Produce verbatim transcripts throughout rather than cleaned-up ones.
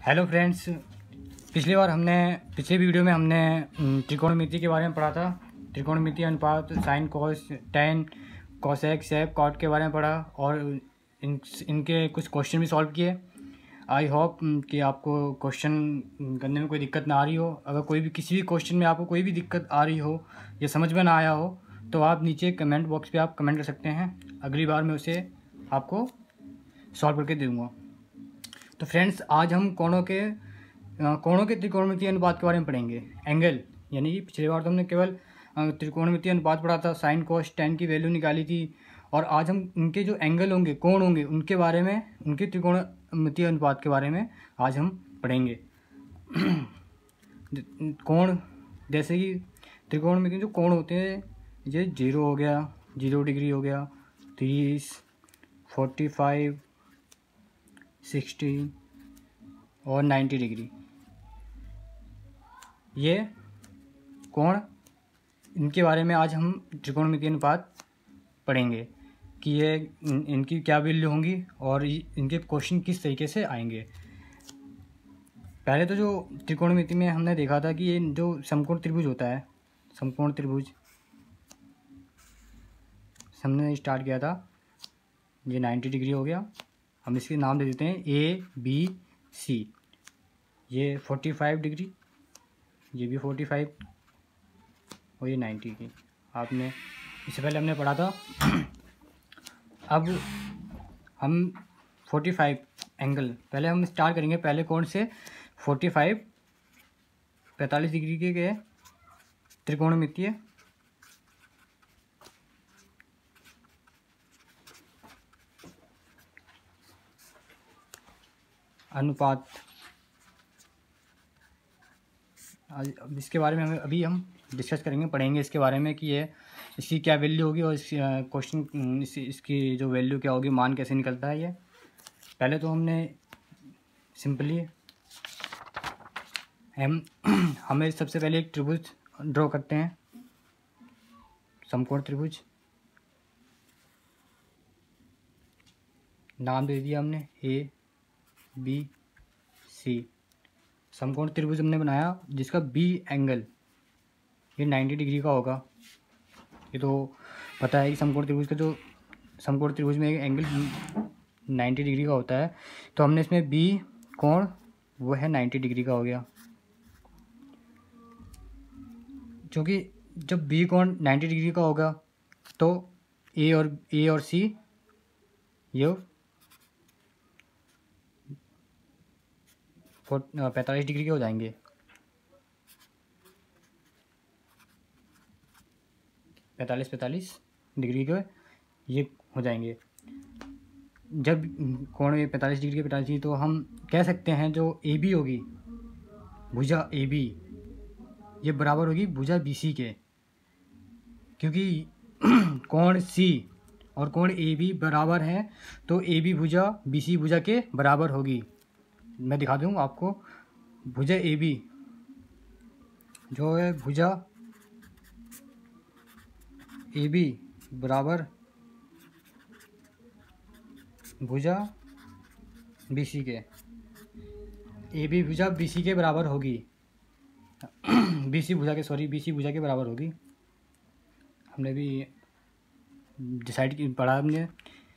Hello friends, पिछली बार हमने पिछले वीडियो में हमने त्रिकोणमिति के बारे में पढ़ा था। त्रिकोणमिति अनुपात, sine cos tan cosec sec cot के बारे में पढ़ा और इन इनके कुछ क्वेश्चन भी सॉल्व किए। आई होप कि आपको क्वेश्चन करने में कोई दिक्कत ना आ रही हो। अगर कोई भी किसी भी क्वेश्चन में आपको कोई भी दिक्कत आ रही हो या समझ में ना आया हो तो आप नीचे कमेंट बॉक्स पे आप कमेंट कर सकते हैं। अगली बार मैं उसे आपको सॉल्व करके दूँगा। तो फ्रेंड्स, आज हम कोणों के कोणों के त्रिकोणमितीय अनुपात के बारे में पढ़ेंगे। एंगल, यानी कि पिछली बार तो हमने केवल त्रिकोणमितीय अनुपात पढ़ा था, साइन कॉस टेन की वैल्यू निकाली थी। और आज हम इनके जो एंगल होंगे, कोण होंगे, उनके बारे में, उनके त्रिकोणमितीय अनुपात के बारे में आज हम पढ़ेंगे। कोण, जैसे कि त्रिकोणमितीय जो कोण होते हैं, ये जीरो हो गया, जीरो डिग्री हो गया, तीस, फोर्टी फाइव, सिक्सटी और नाइन्टी डिग्री, ये कोण, इनके बारे में आज हम त्रिकोणमितीय अनुपात पढ़ेंगे कि ये इन, इनकी क्या वैल्यू होंगी और इनके क्वेश्चन किस तरीके से आएंगे। पहले तो जो त्रिकोणमिति में हमने देखा था कि ये जो समकोण त्रिभुज होता है, समकोण त्रिभुज हमने स्टार्ट किया था, ये नाइन्टी डिग्री हो गया। हम इसके नाम दे देते हैं ए बी सी। ये फोर्टी फाइव डिग्री, ये भी फोर्टी फाइव और ये नाइन्टी की। आपने इससे पहले हमने पढ़ा था। अब हम फोर्टी फाइव एंगल, पहले हम स्टार्ट करेंगे पहले कोण से। फोर्टी फाइव पैंतालीस डिग्री के, के त्रिकोणमितीय अनुपात। अब इसके बारे में हमें अभी हम डिस्कस करेंगे, पढ़ेंगे इसके बारे में कि ये इसकी क्या वैल्यू होगी और इस क्वेश्चन इस, इसकी जो वैल्यू क्या होगी, मान कैसे निकलता है ये। पहले तो हमने सिंपली हम हमें सबसे पहले एक त्रिभुज ड्रॉ करते हैं, समकोण त्रिभुज। नाम दे दिया हमने ए बी सी। समकोण त्रिभुज हमने बनाया जिसका बी एंगल ये नाइन्टी डिग्री का होगा। ये तो पता है कि समकोण त्रिभुज का जो समकोण त्रिभुज में एक एंगल नाइन्टी डिग्री का होता है। तो हमने इसमें बी कोण वो है नाइन्टी डिग्री का हो गया। क्योंकि जब बी कोण नाइन्टी डिग्री का होगा तो ए और ए और सी ये पैंतालीस डिग्री के हो जाएंगे। पैंतालीस पैंतालीस डिग्री के ये हो जाएंगे। जब कोण ये पैंतालीस डिग्री के पैंतालीस डिग्री, तो हम कह सकते हैं जो ए बी होगी, भुजा ए बी, ये बराबर होगी भुजा बी सी के। क्योंकि कोण सी और कोण ए बी बराबर हैं तो ए बी भुजा बी सी भुजा के बराबर होगी। मैं दिखा दूँ आपको। भुजा ए बी जो है भुजा ए बी बराबर भुजा बी सी के। ए बी भुजा बी सी के बराबर होगी। बी सी भुजा के सॉरी बी सी भुजा के बराबर होगी। हमने भी डिसाइड पढ़ा हमने।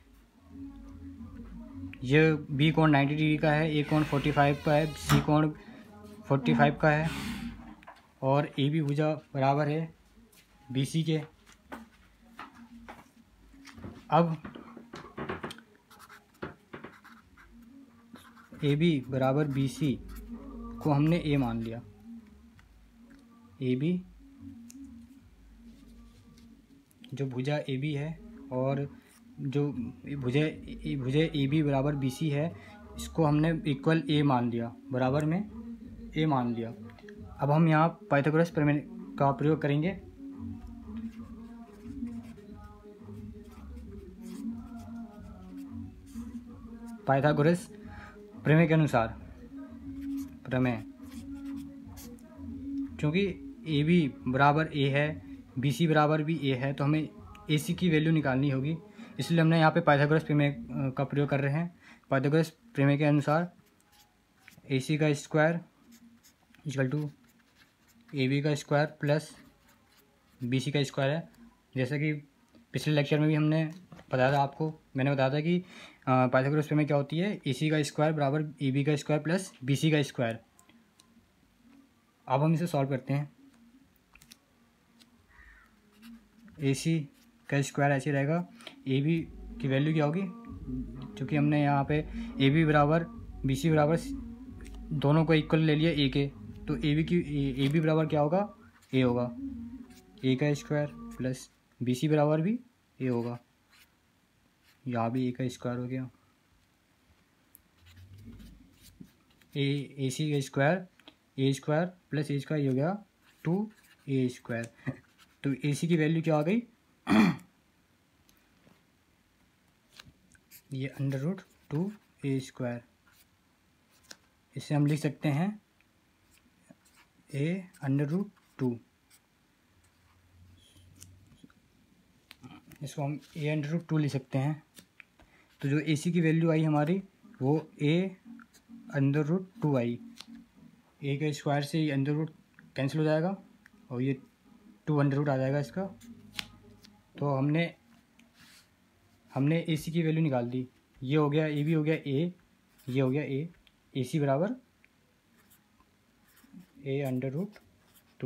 ये बी कोण नाइन्टी डिग्री का है, ए कोण फोर्टी फाइव का है, सी कोण फोर्टी फाइव का है और ए बी भुजा बराबर है बी सी के। अब ए बी बराबर बी सी को हमने ए मान लिया। ए बी जो भुजा ए बी है और जो भुजा भुजा ए बी बराबर बी सी है, इसको हमने इक्वल ए मान लिया, बराबर में ए मान लिया। अब हम यहाँ पाइथागोरस प्रमेय का प्रयोग करेंगे। पाइथागोरस प्रमेय के अनुसार, प्रमेय क्योंकि ए बी बराबर ए है, बी सी बराबर भी ए है, तो हमें ए सी की वैल्यू निकालनी होगी। इसलिए हमने यहाँ पे पाइथागोरस प्रमेय का प्रयोग कर रहे हैं। पाइथागोरस प्रमेय के अनुसार ए सी का square equal to A B का स्क्वायर प्लस बी सी का स्क्वायर है। जैसा कि पिछले लेक्चर में भी हमने बताया था आपको, मैंने बताया था कि पाइथागोरस थ्योरम में क्या होती है, ए सी का स्क्वायर बराबर ए बी का स्क्वायर प्लस बी सी का स्क्वायर। अब हम इसे सॉल्व करते हैं। ए सी का स्क्वायर ऐसे रहेगा, ए बी की वैल्यू क्या होगी, क्योंकि हमने यहाँ पे ए बी बराबर बी सी बराबर दोनों को इक्वल ले लिया ए के, तो ए बी की ए बी बराबर क्या होगा, ए होगा, ए का स्क्वायर प्लस बी सी बराबर भी ए होगा, यहाँ भी ए का स्क्वायर हो गया, ए ए सी का square A square plus A square हो गया टू ए स्क्वायर। तो ए सी की वैल्यू क्या आ गई, ये under root two A square. इसे हम लिख सकते हैं ए अंडर रूट टू, इसको हम ए अंडर रूट टू लिख सकते हैं। तो जो ए सी की वैल्यू आई हमारी वो ए अंडर रूट टू आई, ए के स्क्वायर से ये अंडर रूट कैंसिल हो जाएगा और ये टू अंडर रूट आ जाएगा इसका। तो हमने हमने ए सी की वैल्यू निकाल दी, ये हो गया ए बी हो गया ए, ये हो गया ए, ए सी बराबर ए अंडर रूट टू।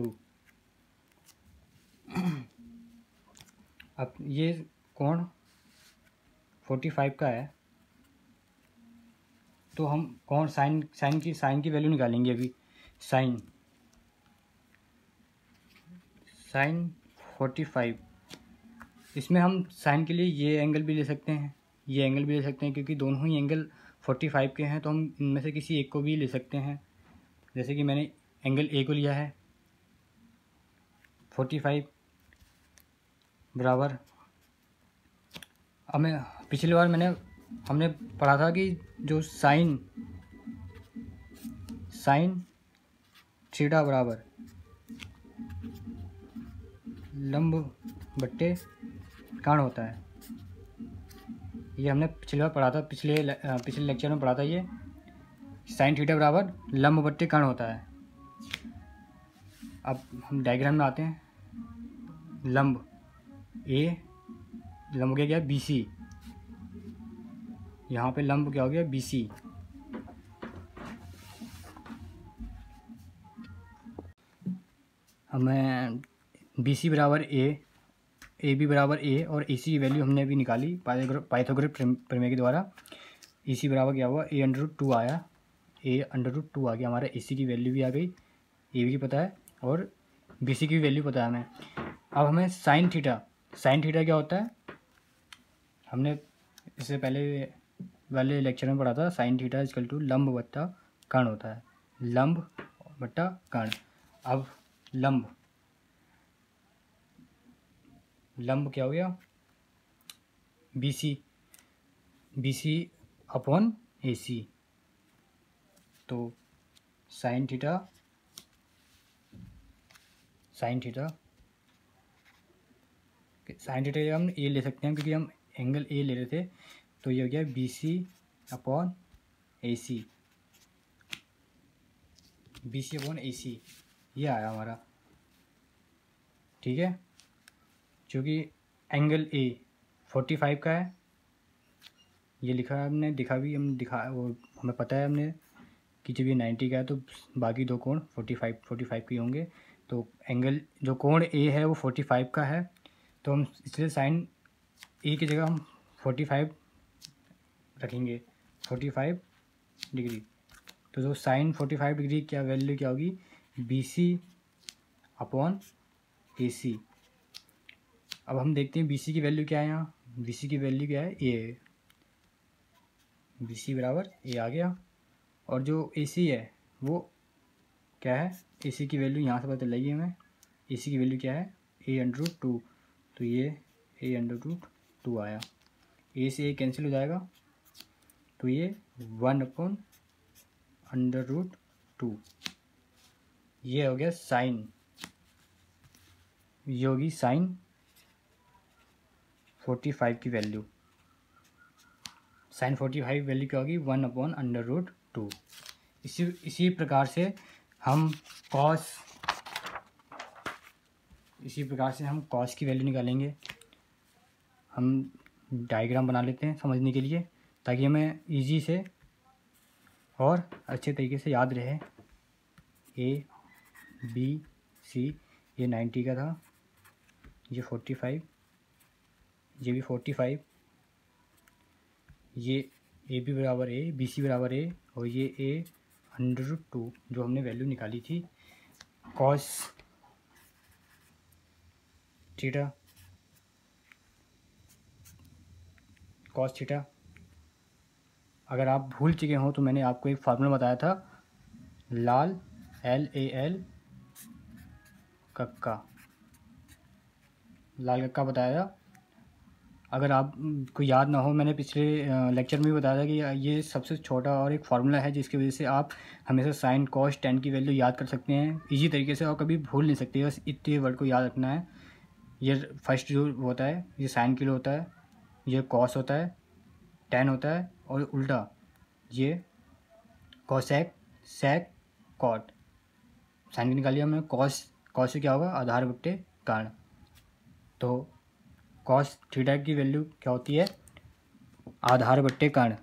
अब ये कोण फोर्टी फाइव का है, तो हम कोण साइन साइन की साइन की वैल्यू निकालेंगे अभी। साइन साइन फोर्टी फाइव, इसमें हम साइन के लिए ये एंगल भी ले सकते हैं, ये एंगल भी ले सकते हैं, क्योंकि दोनों ही एंगल फोर्टी फाइव के हैं, तो हम इनमें से किसी एक को भी ले सकते हैं। जैसे कि मैंने एंगल ए को लिया है, फोर्टी फाइव बराबर, अब मैं पिछली बार मैंने हमने पढ़ा था कि जो साइन साइन थीटा बराबर लंब बट्टे काण होता है। ये हमने पिछली बार पढ़ा था, पिछले पिछले लेक्चर में पढ़ा था ये साइन थीटा बराबर लंब बट्टे काण होता है। अब हम डायग्राम में आते हैं। लंब ए, लंब हो गया बी सी, यहाँ पे लंब क्या हो गया बी सी। हमें बी सी बराबर ए, ए बी बराबर ए और ए सी की वैल्यू हमने अभी निकाली पाइथागोरस प्रमेय के द्वारा। ए सी बराबर क्या हुआ, ए अंडर रूट टू आया, ए अंडर रूट टू आ गया, हमारा ए सी की वैल्यू भी आ गई, ए बी की पता है और बी सी की वैल्यू पता है हमें। अब हमें साइन थीटा, साइन थीटा क्या होता है, हमने इससे पहले वाले लेक्चर में पढ़ा था, साइन थीटा इक्वल टू लंब बट्टा कर्ण होता है, लंब बट्टा कर्ण। अब लंब लंब क्या हो गया, B C, B C upon A C, तो sine theta sine theta sine theta हम ए ले सकते हैं, क्योंकि हम एंगल ए ले रहे थे, तो ये हो गया B C upon A C, B C upon A C, ये आया हमारा, ठीक है। क्योंकि एंगल ए फोर्टी फाइव का है, ये लिखा है हमने, दिखा भी हम दिखा वो हमें पता है हमने कि जब ये नाइन्टी का है तो बाकी दो कोण फोर्टी फाइव फोर्टी फाइव के होंगे। तो एंगल जो कोण ए है वो फोर्टी फाइव का है, तो हम इसलिए साइन ए की जगह हम फोर्टी फाइव रखेंगे, फोर्टी फाइव डिग्री। तो जो साइन फोर्टी फाइव डिग्री क्या वैल्यू क्या होगी, बी सी अपॉन ए सी। अब हम देखते हैं बी सी की वैल्यू क्या है, यहाँ बी सी की वैल्यू क्या है, ए, बी सी बराबर ए आ गया। और जो ए सी है वो क्या है, ए सी की वैल्यू यहाँ से पता चल रही है हमें, ए सी की वैल्यू क्या है, ए अंडर रूट टू, तो ये ए अंडर रूट टू आया, ए से ए कैंसिल हो जाएगा, तो ये one upon under root two, ये हो गया साइन, ये होगी साइन फोर्टी फाइव की value, sine forty five value क्या होगी, one upon under root two. इसी इसी प्रकार से हम कॉस इसी प्रकार से हम कॉस की वैल्यू निकालेंगे। हम डायग्राम बना लेते हैं समझने के लिए, ताकि हमें इजी से और अच्छे तरीके से याद रहे। ए बी सी, ये नाइन्टी का था, ये फोर्टी फाइव, ये भी फोर्टी फाइव, ये ए बी बराबर ए, बी सी बराबर ए, और ये ए अंडर रूट टू जो हमने वैल्यू निकाली थी कॉस थीटा कॉस थीटा। अगर आप भूल चुके हो तो मैंने आपको एक फार्मूला बताया था, लाल एल ए एल कक्का, लाल कक्का बताया था। अगर आपको याद ना हो, मैंने पिछले लेक्चर में भी बताया था कि ये सबसे छोटा और एक फार्मूला है जिसकी वजह से आप हमेशा साइन कॉस टेन की वैल्यू याद कर सकते हैं इजी तरीके से, और कभी भूल नहीं सकते। बस इतने वर्ड को याद रखना है। ये फर्स्ट जो होता है ये साइन के लिए होता है, ये कॉस होता है, टेन होता है, और उल्टा ये कॉसेक सेक कॉट। साइन की निकालिए हमने, कॉस कॉस से क्या होगा, आधार बट्टे कारण। तो कॉस थीटा की वैल्यू क्या होती है, आधार बट्टे कर्ण,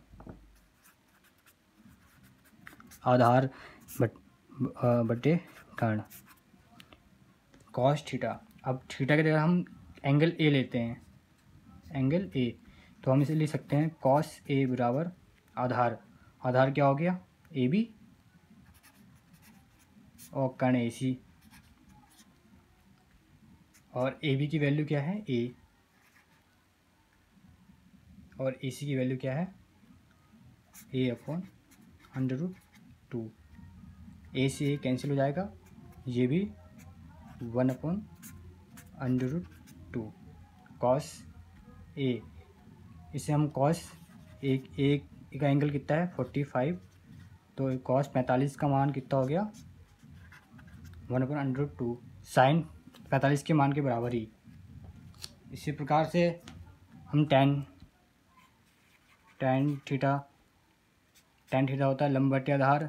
आधार बट बट्टे कर्ण कॉस थीटा। अब थीटा की जगह हम एंगल ए लेते हैं, एंगल ए, तो हम इसे लिख सकते हैं कॉस ए बराबर आधार, आधार क्या हो गया, ए बी, और कर्ण ए सी, और ए बी की वैल्यू क्या है, ए, और ए सी की वैल्यू क्या है, A upon under root two. A से ए कैंसिल हो जाएगा, ये भी one upon under root two cos A. इसे हम कॉस एक एक का एंगल कितना है, फोर्टी फाइव, तो कॉस पैंतालीस का मान कितना हो गया, one upon under root two, sine पैंतालीस के मान के बराबर ही। इसी प्रकार से हम tan tan theta tan theta होता है लंब बटे आधार,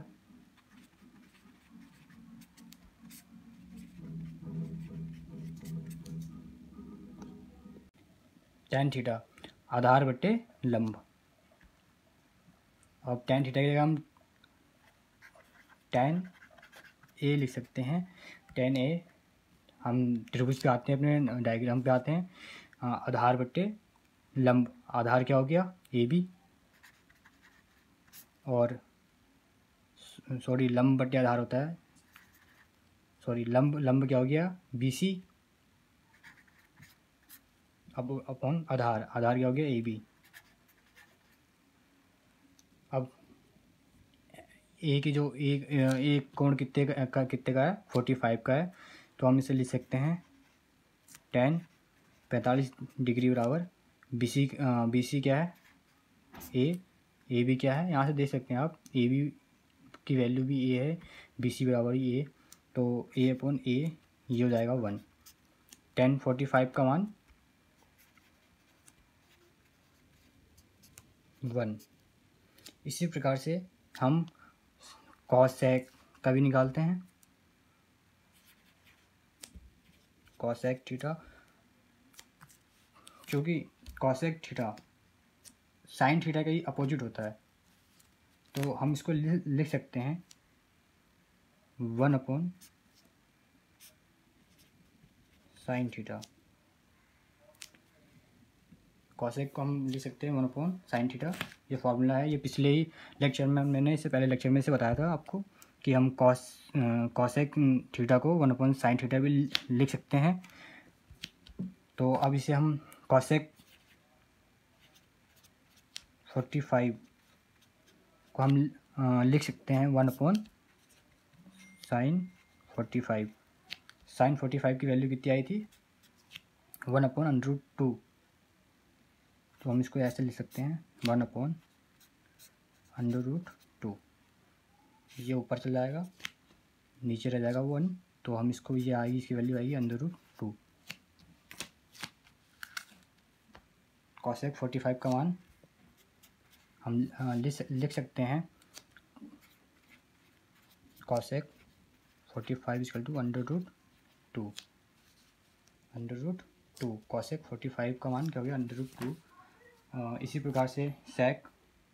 टेन थीटा आधार बटे लंब। अब टेन थीटा की जगह हम टेन ए लिख सकते हैं, टेन ए। हम त्रिभुज पे आते हैं, अपने डायग्राम पे आते हैं, आधार बट्टे लंब, आधार क्या हो गया, ए बी, और सॉरी लंब बट्टे आधार होता है, सॉरी लंब लंब क्या हो गया, बी सी, अब अपॉन आधार, आधार क्या हो गया, ए बी। अब ए की जो एक एक कोण कितने का कितने का है, फोर्टी फाइव का है, तो हम इसे लिख सकते हैं टेन पैंतालीस डिग्री बराबर बी सी, बी सी क्या है, ए, ए बी क्या है, यहाँ से देख सकते हैं आप, ए बी की वैल्यू भी ए है, बी सी बराबर ही ए, तो ए अपॉन ए ये हो जाएगा वन। टेन फोर्टी फाइव का मान वन। इसी प्रकार से हम कॉस सेक का भी निकालते हैं, कॉसेक थीटा, क्योंकि कॉसेक थीटा साइन थीटा का ही अपोजिट होता है, तो हम इसको लिख सकते हैं one upon sine theta. Cosec को हम लिख सकते हैं वन अपॉन साइन थीटा, ये फॉर्मूला है। ये पिछले ही लेक्चर में मैंने इससे पहले लेक्चर में से बताया था आपको कि हम कॉस कॉसेक थीटा को वन अपॉन साइन थीटा भी लिख सकते हैं। तो अब इसे हम कॉसेक फोर्टी फाइव को हम आ, लिख सकते हैं one upon sine forty five. Sine forty five की वैल्यू कितनी आई थी, one upon under root two, तो हम इसको ऐसे लिख सकते हैं one upon under root two. ये ऊपर चला जाएगा, नीचे रह जाएगा वन, तो हम इसको ये आएगी, इसकी वैल्यू आएगी under root two. Cosec forty five का मान हम लिख लिख सकते हैं cosec forty five equal to under root two, under root two cosec forty five का मान क्या हो गया अंडर रूट टू। इसी प्रकार से सेक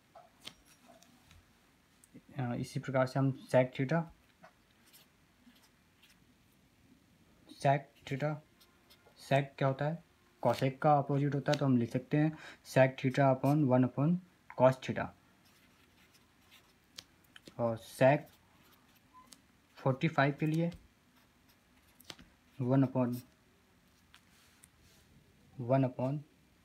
इसी प्रकार से हम sec theta sec theta sec क्या होता है कॉसेक का अपोजिट होता है, तो हम लिख सकते हैं sec theta upon one upon cos theta. और सेक फोर्टी फाइव के लिए one upon one upon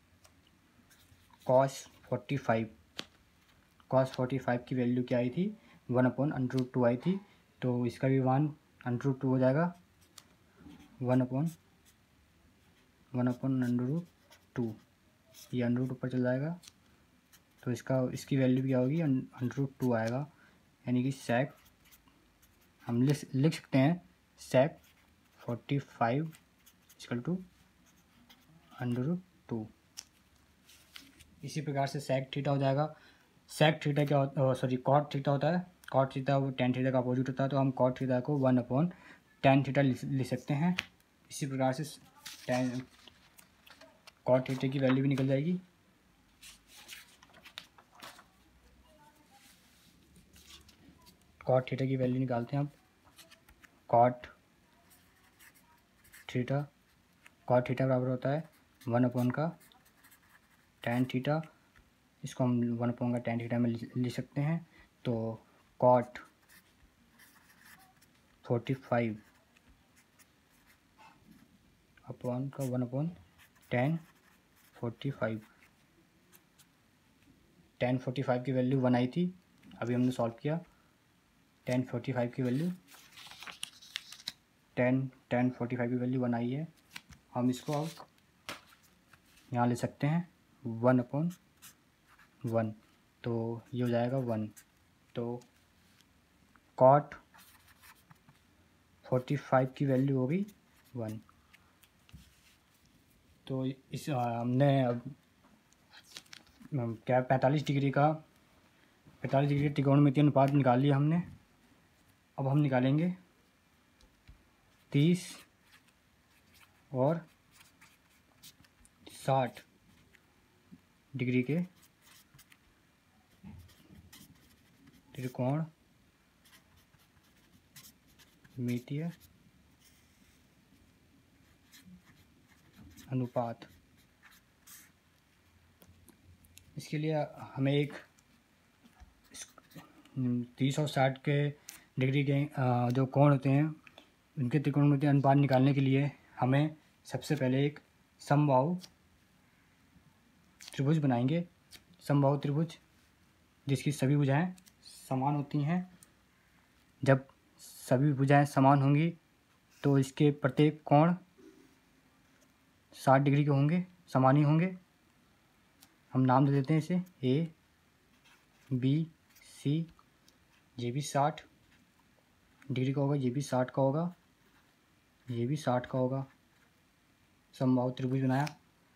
cos forty five cos forty five की वैल्यू क्या आई थी one upon under root two आई थी, तो इसका भी मान अंडर रूट टू हो जाएगा, one upon one upon under root two, ये अंडर रूट ऊपर चल जाएगा, तो इसका इसकी वैल्यू क्या होगी अंडर रूट टू आएगा। यानी कि सेक हम लिख लिख सकते हैं sec forty five equal to under root two. इसी प्रकार से सेक थीटा हो जाएगा, सेक थीटा क्या होता है सॉरी कॉट थीटा होता है, कॉट थीटा वो टेन थीटा का अपोजिट होता है, तो हम कॉट थीटा को वन अपॉन टेन थीटा लिख सकते हैं। इसी प्रकार से टेन कॉट थीटा की वैल्यू भी निकल जाएगी, कॉट थीटा की वैल्यू निकालते हैं अब, कॉट थीटा कॉट थीटा बराबर होता है वन अपॉन का टेन थीटा, इसको हम वन अपॉन का टेन थीटा में लिख सकते हैं, तो कॉट फोर्टी फाइव अपॉन का one upon tan forty five tan forty five की वैल्यू वन आई थी, अभी हमने सॉल्व किया, टेन फोर्टी फाइव की value tan tan forty five की वैल्यू वन आई है, हम इसको अब यहाँ ले सकते हैं वन अपॉन वन, तो ये हो जाएगा वन, तो कॉट फोर्टी फाइव की वैल्यू होगी वन। तो इस हमने अब क्या पैंतालीस डिग्री का पैंतालीस डिग्री त्रिकोणमितीय अनुपात निकाल लिया हमने। अब हम निकालेंगे तीस और साठ डिग्री के त्रिकोणमितीय अनुपात। इसके लिए हमें एक तीस और साठ के डिग्री के जो कोण होते हैं उनके त्रिकोणमितीय अनुपात निकालने के लिए हमें सबसे पहले एक समबाहु त्रिभुज बनाएंगे, समबाहु त्रिभुज जिसकी सभी भुजाएं समान होती हैं। जब सभी भुजाएं समान होंगी तो इसके प्रत्येक कोण साठ डिग्री के होंगे, समान ही होंगे। हम नाम दे देते हैं इसे ए बी सी, ये भी साठ डिग्री का होगा, ये भी साठ का होगा, ये भी साठ का होगा। समबाहु त्रिभुज बनाया,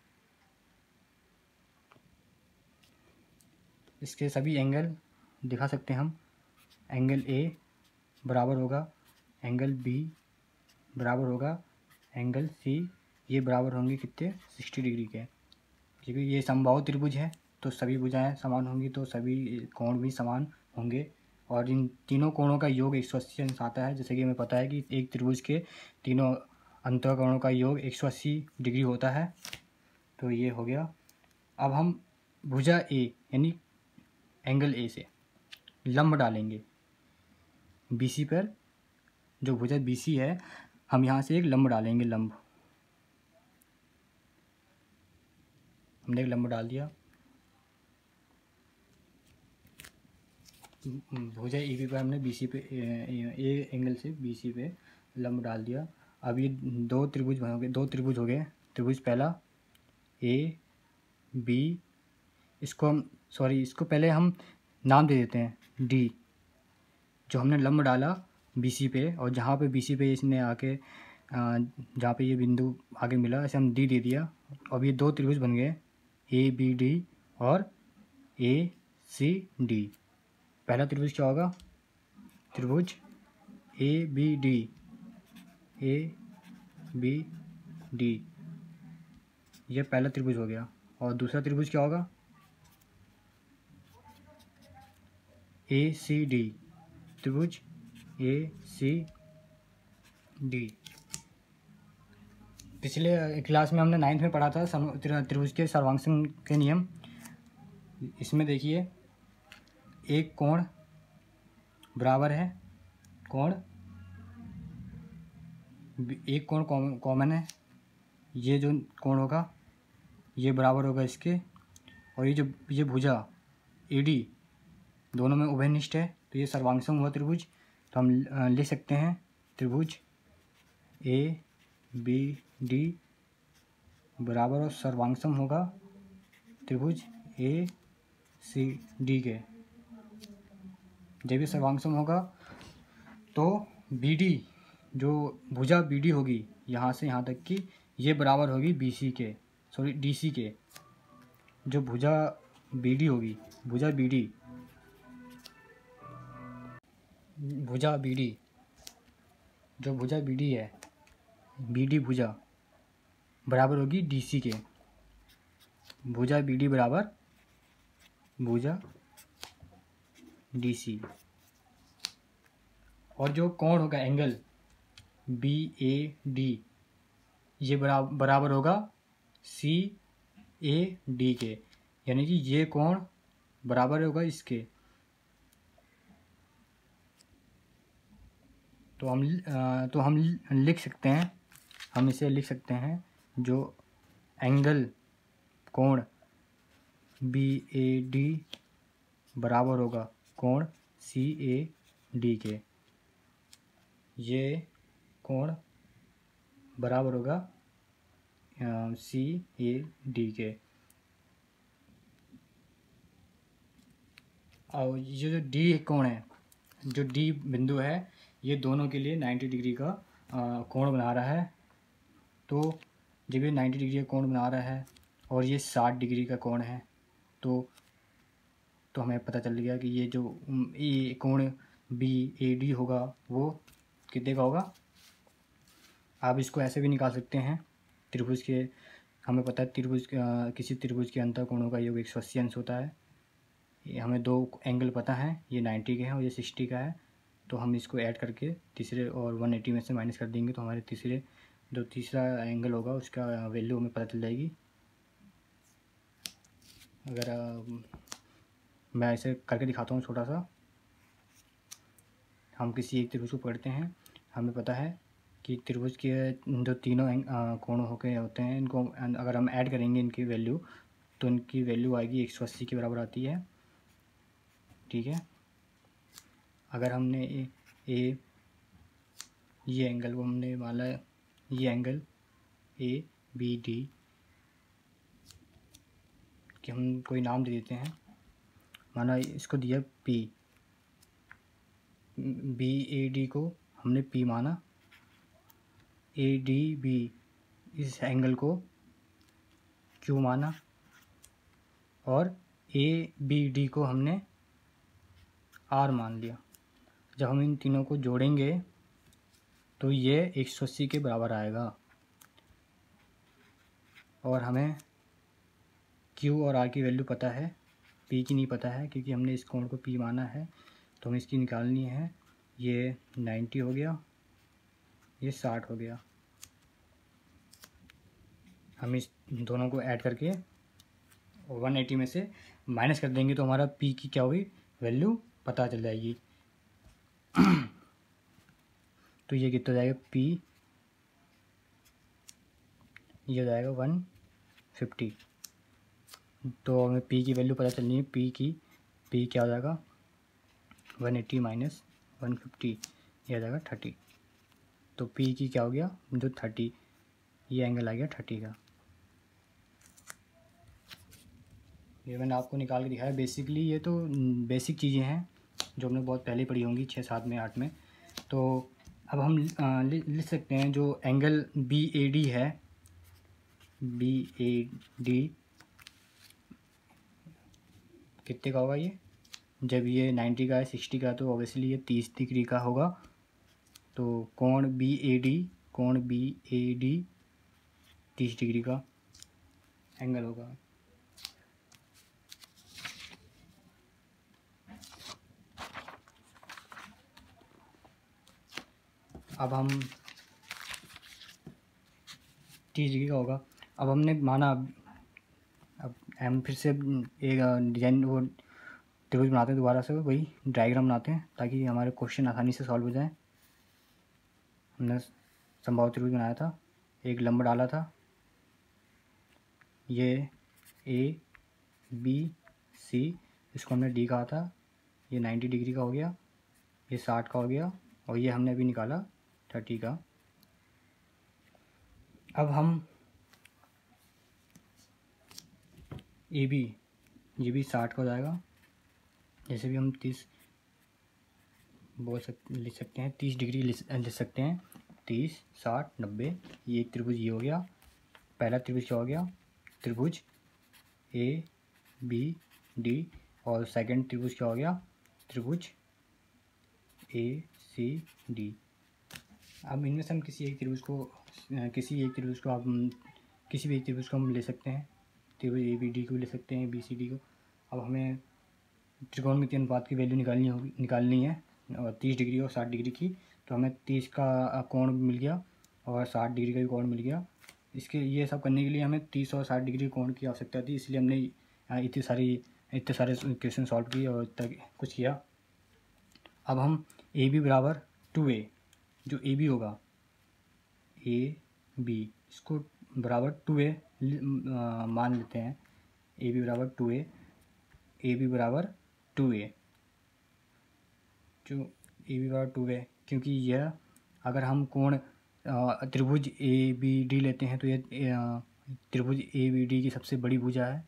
इसके सभी एंगल दिखा सकते हैं हम, एंगल ए बराबर होगा एंगल बी बराबर होगा एंगल सी, ये बराबर होंगे कितने साठ डिग्री के, क्योंकि ये समबाहु त्रिभुज है तो सभी भुजाएं समान होंगी तो सभी कोण भी समान होंगे, और इन तीनों कोणों का योग एक सौ अस्सी अंश आता है। जैसे कि हमें पता है कि एक त्रिभुज के तीनों अंतःकोणों का योग एक सौ अस्सी डिग्री होता है, तो ये हो गया। अब हम भुजा ए यानी एंगल ए से लंब डालेंगे बीसी पर, जो भुजा बीसी है हम यहाँ से एक लंब डालेंगे, लंब हमने एक लंब डाल दिया, भुजा ए बी पर हमने बीसी पे ए एंगल से बीसी पे लंब डाल दिया। अब ये दो त्रिभुज बनोगे, दो त्रिभुज हो गए। त्रिभुज पहला ए बी, इसको हम सॉरी इसको पहले हम नाम दे देते हैं डी, जो हमने लंब डाला बीसी पे और जहाँ पे बीसी पे इसने आके जहाँ पे ये बिंदु आगे मिला ऐसे हम डी दे दिया। अब ये दो त्रिभुज बन गए ए बी डी और ए सी डी। पहला त्रिभुज क्या होगा त्रिभुज A B D, A B D, ये पहला त्रिभुज हो गया। और दूसरा त्रिभुज क्या होगा? ए सी डी, त्रिभुज ए सी डी। पिछले क्लास में हमने नाइन्थ में पढ़ा था त्रिभुज के सर्वांग के नियम। इसमें देखिए एक कोण बराबर है, कोण एक कोण कॉमन है, ये जो कोण होगा ये बराबर होगा इसके, और ये जो ये भुजा ए डी दोनों में उभयनिष्ठ है, तो ये सर्वांगसम हुआ त्रिभुज। तो हम लिख सकते हैं त्रिभुज ए बी डी बराबर और सर्वांगसम होगा त्रिभुज ए सी डी के। जब ये सर्वांगसम होगा तो बी डी, जो भुजा बी डी होगी यहाँ से यहाँ तक की, ये बराबर होगी बी सी के, सॉरी डी सी के। जो भुजा बी डी होगी, भुजा बी डी भुजा बी डी जो भुजा बी डी है, बी डी भुजा बराबर होगी डी सी के। भुजा बी डी बराबर भुजा डी सी। और जो कोण होगा एंगल बी ए डी, ये बराबर बराबर होगा सी ए डी के, यानी कि ये कोण बराबर होगा इसके। तो हम तो हम लिख सकते हैं, हम इसे लिख सकते हैं जो एंगल कोण बी ए डी बराबर होगा कोण सी ए डी के। ये कोण बराबर होगा सी ए डी के। और ये जो डी कोण है, जो डी बिंदु है, ये दोनों के लिए नब्बे डिग्री का कोण बना रहा है। तो जब ये नब्बे डिग्री का कोण बना रहा है और ये साठ डिग्री का कोण है, तो तो हमें पता चल गया कि ये जो ये कोण बी ए डी होगा वो कितने का होगा। आप इसको ऐसे भी निकाल सकते हैं, त्रिभुज के, हमें पता है त्रिभुज किसी त्रिभुज के अंतर कोणों का योग एक सौ अस्सी अंश होता है। ये हमें दो एंगल पता है, ये नब्बे के हैं और ये साठ का है। तो हम इसको ऐड करके तीसरे और एक सौ अस्सी में से माइनस कर देंगे, तो हमारे तीसरे जो तीसरा एंगल होगा उसका वैल्यू हमें पता चल जाएगी। अगर आ, मैं ऐसे करके दिखाता हूँ छोटा सा। हम किसी एक त्रिभुज को पकड़ते हैं, हमें पता है कि त्रिभुज के जो तीनों कोण होके होते हैं, इनको अगर हम ऐड करेंगे इनकी वैल्यू, तो इनकी वैल्यू आएगी एक सौ अस्सी के बराबर आती है। ठीक है, अगर हमने ए, ए ये एंगल को हमने माना, ये एंगल ए बी डी कि हम कोई नाम दे देते हैं, माना इसको दिया पी, बी ए डी को हमने पी माना, ए डी बी इस एंगल को क्यू माना, और ए बी डी को हमने आर मान लिया। जब हम इन तीनों को जोड़ेंगे तो ये एक सौ अस्सी के बराबर आएगा। और हमें क्यू और आर की वैल्यू पता है, पी की नहीं पता है, क्योंकि हमने इस कोण को पी माना है, तो हमें इसकी निकालनी है। ये नब्बे हो गया, ये साठ हो गया। हम इस दोनों को ऐड करके एक सौ अस्सी में से माइनस कर देंगे, तो हमारा पी की क्या हुई वैल्यू पता चल जाएगी। तो ये कितना जाएगा, पी ये हो जाएगा वन फिफ्टी। तो हमें पी की वैल्यू पता चलनी है, पी की पी क्या हो जाएगा one eighty minus one fifty, ये आ जाएगा थर्टी। तो पी की क्या हो गया, जो थर्टी, ये एंगल आ गया थर्टी का। ये मैंने आपको निकाल के दिखाया। बेसिकली ये तो बेसिक चीज़ें हैं जो हमने बहुत पहले पढ़ी होंगी, छः सात में आठ में। तो अब हम लिख सकते हैं जो एंगल बी ए डी है, बी ए डी कितने का होगा ये, जब ये नब्बे का है, साठ का है, तो ऑब्वियसली ये तीस डिग्री का होगा। तो कोण बी ए डी कोण बी ए डी तीस डिग्री का एंगल होगा। अब हम तीस डिग्री का होगा। अब हमने माना, अब हम फिर से एक डिजाइन वो त्रिभुज बनाते हैं, दोबारा से वही डायग्राम बनाते हैं ताकि हमारे क्वेश्चन आसानी से सॉल्व हो जाए। हमने समबाहु त्रिभुज बनाया था, एक लंब डाला था, ये ए बी सी, इसको हमने डी कहा था, ये नब्बे डिग्री का हो गया, ये साठ का हो गया, और ये हमने अभी निकाला तीस का। अब हम ए बी, ये भी साठ का हो जाएगा, जैसे भी हम तीस बोल सकते लिख सकते हैं, तीस डिग्री लिख सकते हैं, तीस साठ नब्बे। ये एक त्रिभुज ये हो गया, पहला त्रिभुज क्या हो गया, त्रिभुज ए बी डी, और सेकंड त्रिभुज क्या हो गया, त्रिभुज ए सी डी। अब इनमें से हम किसी एक त्रिभुज को किसी एक त्रिभुज को आप किसी भी एक त्रिभुज को हम ले सकते हैं, त्रिभुज ए बी डी को ले सकते हैं, बी सी डी को। अब हमें त्रिकोणमितीय अनुपात की वैल्यू निकालनी होगी निकालनी है और तीस डिग्री और साठ डिग्री की। तो हमें तीस का कोण मिल गया और साठ डिग्री का भी कोण मिल गया। इसके ये सब करने के लिए हमें तीस और साठ डिग्री कोण की आवश्यकता थी, इसलिए हमने इतनी सारी इतने सारे क्वेश्चन सॉल्व किए और तक कुछ किया। अब हम ए बी बराबर टू ए, जो ए बी होगा ए बी, इसको बराबर टू ए मान लेते हैं। ए बी बराबर टू ए, ए बी बराबर टू ए, जो ए बी बराबर टू ए, क्योंकि यह अगर हम कोण त्रिभुज ए बी डी लेते हैं तो यह त्रिभुज ए बी डी की सबसे बड़ी भुजा है।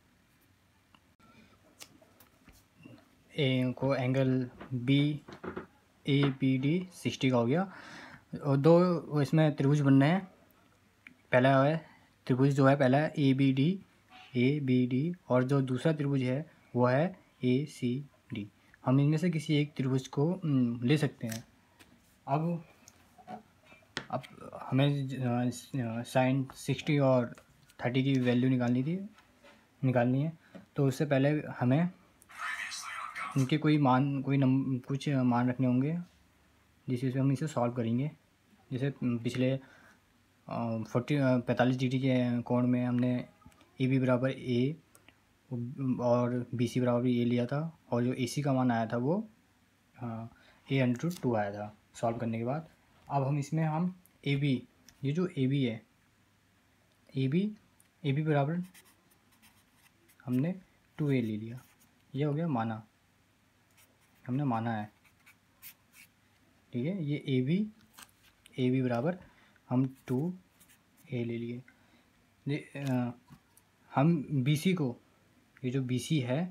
ए को angle B A B D sixty का हो गया, और दो इसमें त्रिभुज बनने हैं। पहला है त्रिभुज जो है पहला है A B D A B D, और जो दूसरा त्रिभुज है वो है ए सी डी। हम इनमें से किसी एक त्रिभुज को ले सकते हैं। अब अब हमें साइन सिक्सटी और थर्टी की वैल्यू निकालनी थी निकालनी है तो उससे पहले हमें इनके कोई मान कोई नंबर कुछ मान रखने होंगे जिससे हम इसे सॉल्व करेंगे। जैसे पिछले फोर्टी पैंतालीस डिग्री के कोण में हमने ए बी बराबर ए और बी सी बराबर भी ए लिया था, और जो ए सी का मान आया था वो ए अंडर टू आया था सॉल्व करने के बाद। अब हम इसमें हम ए बी, ये जो ए बी है ए बी ए बी बराबर हमने टू ए ले लिया, ये हो गया माना, हमने माना है, ठीक है। ये ए बी ए बी बराबर हम टू ए ले लिए। हम बी सी को, ये जो बी सी है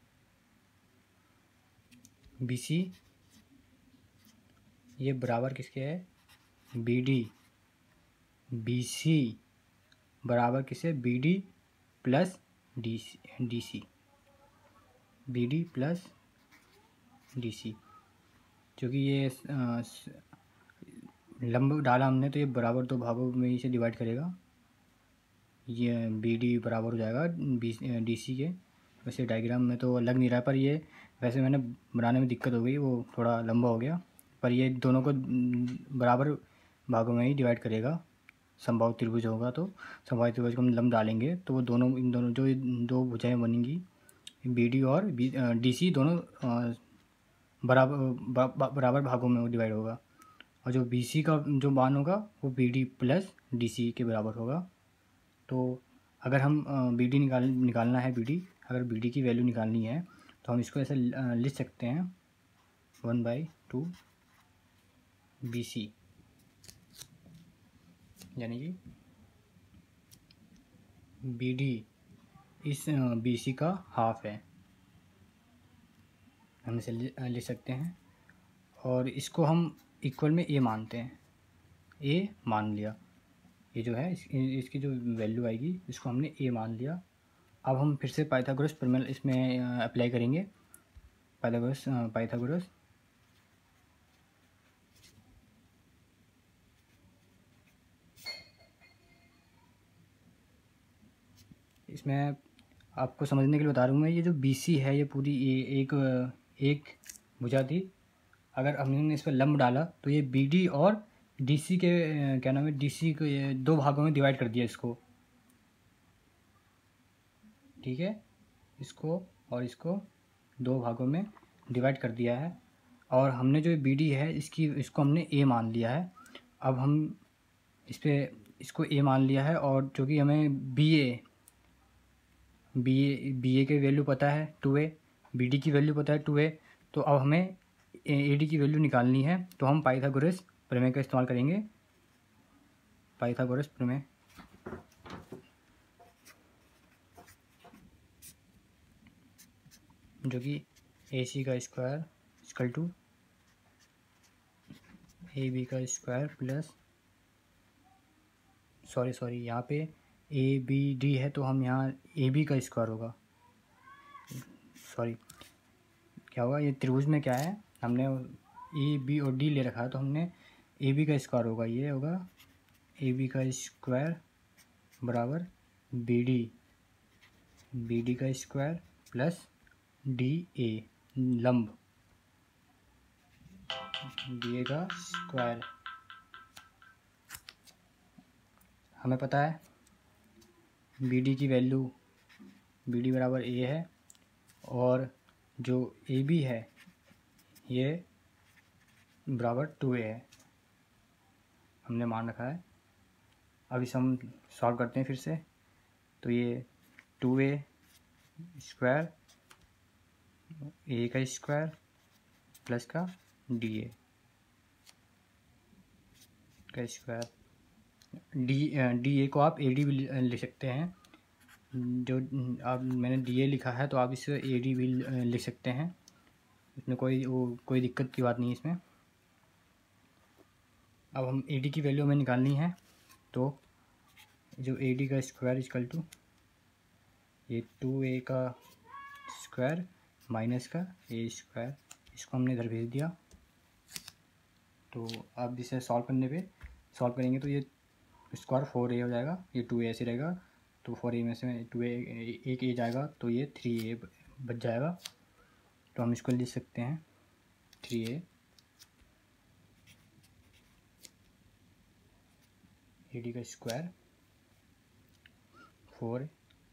बी सी ये बराबर किसके है, बी डी, बी सी बराबर किसे, B D plus D C D C B D plus D C, क्योंकि ये लंब डाला हमने तो ये बराबर दो भागों में इसे डिवाइड करेगा। ये बी डी बराबर हो जाएगा बी डी सी के। वैसे डायग्राम में तो लग नहीं रहा, पर ये वैसे मैंने बनाने में दिक्कत हो गई, वो थोड़ा लंबा हो गया, पर ये दोनों को बराबर भागों में ही डिवाइड करेगा। समबाहु त्रिभुज होगा तो समबाहु त्रिभुज को हम लंब डालेंगे तो वो दोनों इन दोनों जो दो भुजाएं बनेंगी बी डी और बी डी सी दोनों बराबर बराबर भागों में वो डिवाइड होगा, और जो बी सी का जो मान होगा वो B D plus D C के बराबर होगा। तो अगर हम बी डी निकाल निकालना है बी डी अगर बी डी की वैल्यू निकालनी है तो हम इसको ऐसे लिख सकते हैं one by two B C, यानी कि बी डी इस बी सी का हाफ है, हम इसे लिख सकते हैं। और इसको हम इक्वल में ए मानते हैं, ए मान लिया, ये जो है इस, इसकी जो वैल्यू आएगी इसको हमने ए मान लिया। अब हम फिर से पाइथागोरस प्रमेय इसमें अप्लाई करेंगे। पाइथागोरस पाइथागोरस इसमें आपको समझने के लिए बता रहा हूँ मैं, ये जो बी सी है ये पूरी ये एक एक भुजा थी। अगर हमने इस पर लंब डाला तो ये बी डी और डी सी के क्या नाम है डी सी को ये दो भागों में डिवाइड कर दिया इसको, ठीक है। इसको और इसको दो भागों में डिवाइड कर दिया है। और हमने जो बी डी है इसकी इसको हमने ए मान लिया है। अब हम इस पर इसको ए मान लिया है, और जो कि हमें B A B A B A की वैल्यू पता है टू ए, बी डी की वैल्यू पता है टू ए। तो अब हमें ए डी की वैल्यू निकालनी है, तो हम पाइथागोरस प्रमेय का इस्तेमाल करेंगे। पाइथागोरस प्रमेय, जो कि ए सी का square equal to A B का स्क्वायर प्लस सॉरी सॉरी यहाँ पे ए बी डी है तो हम यहाँ ए बी का स्क्वायर होगा, सॉरी क्या होगा, ये त्रिभुज में क्या है हमने ए बी और डी ले रखा है, तो हमने ए बी का स्क्वायर होगा, ये होगा ए बी का स्क्वायर बराबर बी डी बी डी का स्क्वायर प्लस डी ए लंब डी ए का स्क्वायर। हमें पता है बी डी की वैल्यू बी डी बराबर ए है, और जो ए बी है ये बराबर टू ए है, हमने मान रखा है। अब इसे हम सॉल्व करते हैं फिर से। तो ये टू ए स्क्वायर ए का स्क्वायर प्लस का डी ए का स्क्वायर, डी डी ए को आप ए डी भी लिख सकते हैं। जो अब मैंने डी ए लिखा है तो आप इसे ए डी भी लिख सकते हैं, इसमें कोई वो कोई दिक्कत की बात नहीं है इसमें। अब हम ए डी की वैल्यू हमें निकालनी है, तो जो ए डी का स्क्वायर इक्वल टू ये टू ए का स्क्वायर माइनस का ए स्क्वायर, इसको हमने इधर भेज दिया। तो अब इसे सॉल्व करने पे सॉल्व करेंगे तो ये स्क्वायर फोर ए हो जाएगा, ये टू ए ऐसे रहेगा, तो फोर ए में से टू ए एक ए जाएगा तो ये थ्री ए बच जाएगा। तो हम इसको लिख सकते हैं थ्री ए ए डी का स्क्वायर फोर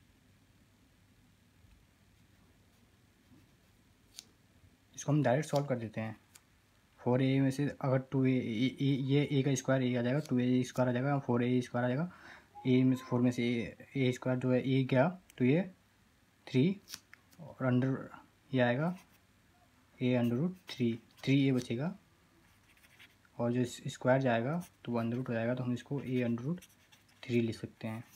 इसको हम डायरेक्ट सॉल्व कर देते हैं। फोर ए में से अगर टू ए ये ए का स्क्वायर ए आ जाएगा, टू ए स्क्वायर आ जाएगा, फोर ए स्क्वायर आ जाएगा, ए में से फोर में से ए स्क्वायर जो है ए गया तो ये थ्री, और अंडर ये आएगा A under root three, three A बचेगा, और जो स्क्वायर जाएगा तो वो अंडर रूट हो जाएगा, तो हम इसको ए अंडर रूट थ्री लिख सकते हैं।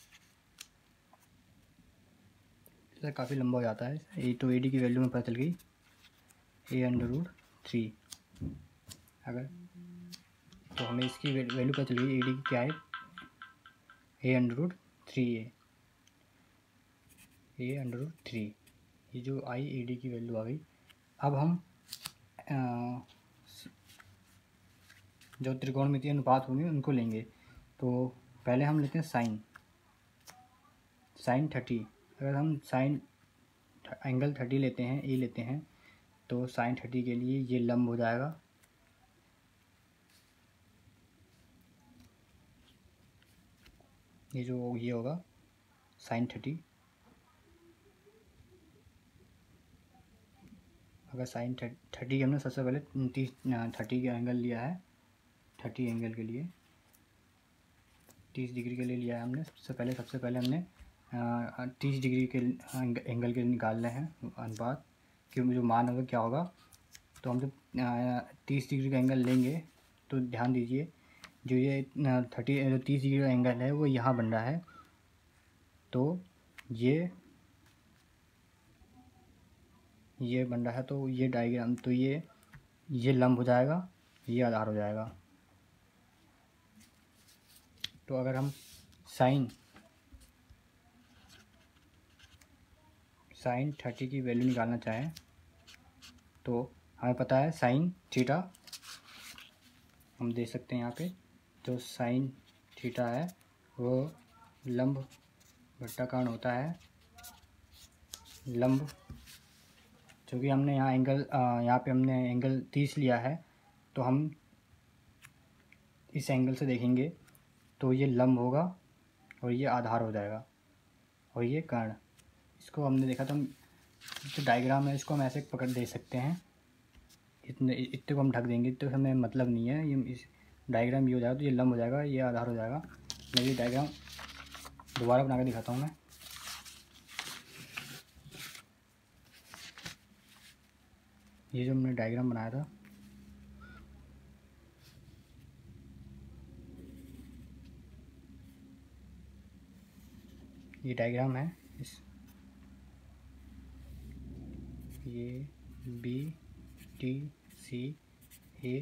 इससे काफ़ी लंबा हो जाता है। ए तो ए डी की वैल्यू में पता चल गई ए अंडर रूट थ्री, अगर तो हमें इसकी वैल्यू पता चल गई ए डी की क्या है, A under root three A A under root three, ये जो आई ए डी की वैल्यू आ गई। अब हम आ, जो त्रिकोणमितीय अनुपात होंगे उनको लेंगे। तो पहले हम लेते हैं साइन साइन थर्टी। अगर हम साइन एंगल थर्टी लेते हैं ए लेते हैं तो साइन थर्टी के लिए ये लंब हो जाएगा, ये जो ये होगा साइन थर्टी। अगर साइन थर्टी हमने सबसे पहले तीस थर्टी का एंगल लिया है, थर्टी एंगल के लिए तीस डिग्री के लिए लिया है हमने। सबसे पहले सबसे पहले हमने तीस डिग्री के एंगल के निकालने हैं अनुपात, क्योंकि जो मान होगा क्या होगा। तो हम जब तीस डिग्री का एंगल लेंगे तो ध्यान दीजिए जो ये थर्टी जो तीस डिग्री का एंगल है वो यहाँ बन रहा है, तो ये ये बन रहा है, तो ये डायग्राम तो ये ये लंब हो जाएगा, ये आधार हो जाएगा। तो अगर हम साइन साइन थर्टी की वैल्यू निकालना चाहें तो हमें पता है साइन थीटा, हम दे सकते हैं यहाँ पे जो साइन थीटा है वो लंब बट्टा कर्ण होता है लंब। क्योंकि हमने यहाँ एंगल यहाँ पे हमने एंगल तीस लिया है, तो हम इस एंगल से देखेंगे तो ये लंब होगा और ये आधार हो जाएगा और ये कर्ण। इसको हमने देखा था, जो डायग्राम है इसको हम ऐसे पकड़ दे सकते हैं, इतने इतने को हम ढक देंगे तो हमें मतलब नहीं है। ये इस डायग्राम ये हो जाएगा तो ये लंब हो जाएगा, ये आधार हो जाएगा। मैं ये डायग्राम दोबारा बना के दिखाता हूँ मैं। ये जो हमने डायग्राम बनाया था, ये डायग्राम है इस ये B T C A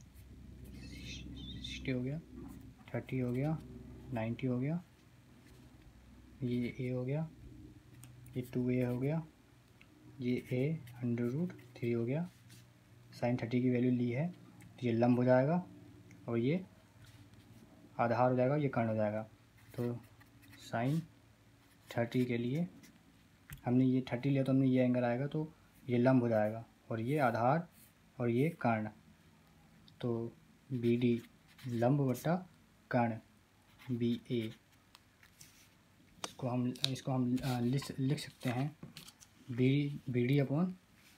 sixty हो गया, थर्टी हो गया, नाइन्टी हो गया, ये ए हो गया, ये टू ए हो गया, ये ए अंडर रूट थ्री हो गया। साइन थर्टी की वैल्यू ली है तो ये लंब हो जाएगा और ये आधार हो जाएगा, ये कर्ण हो जाएगा। तो साइन थर्टी के लिए हमने ये थर्टी लिया तो हमने ये एंगल आएगा, तो ये लंब हो जाएगा और ये आधार और ये कर्ण। तो बी डी लंब बट्टा कर्ण बी ए, इसको हम इसको हम लिख लिख सकते हैं B B D upon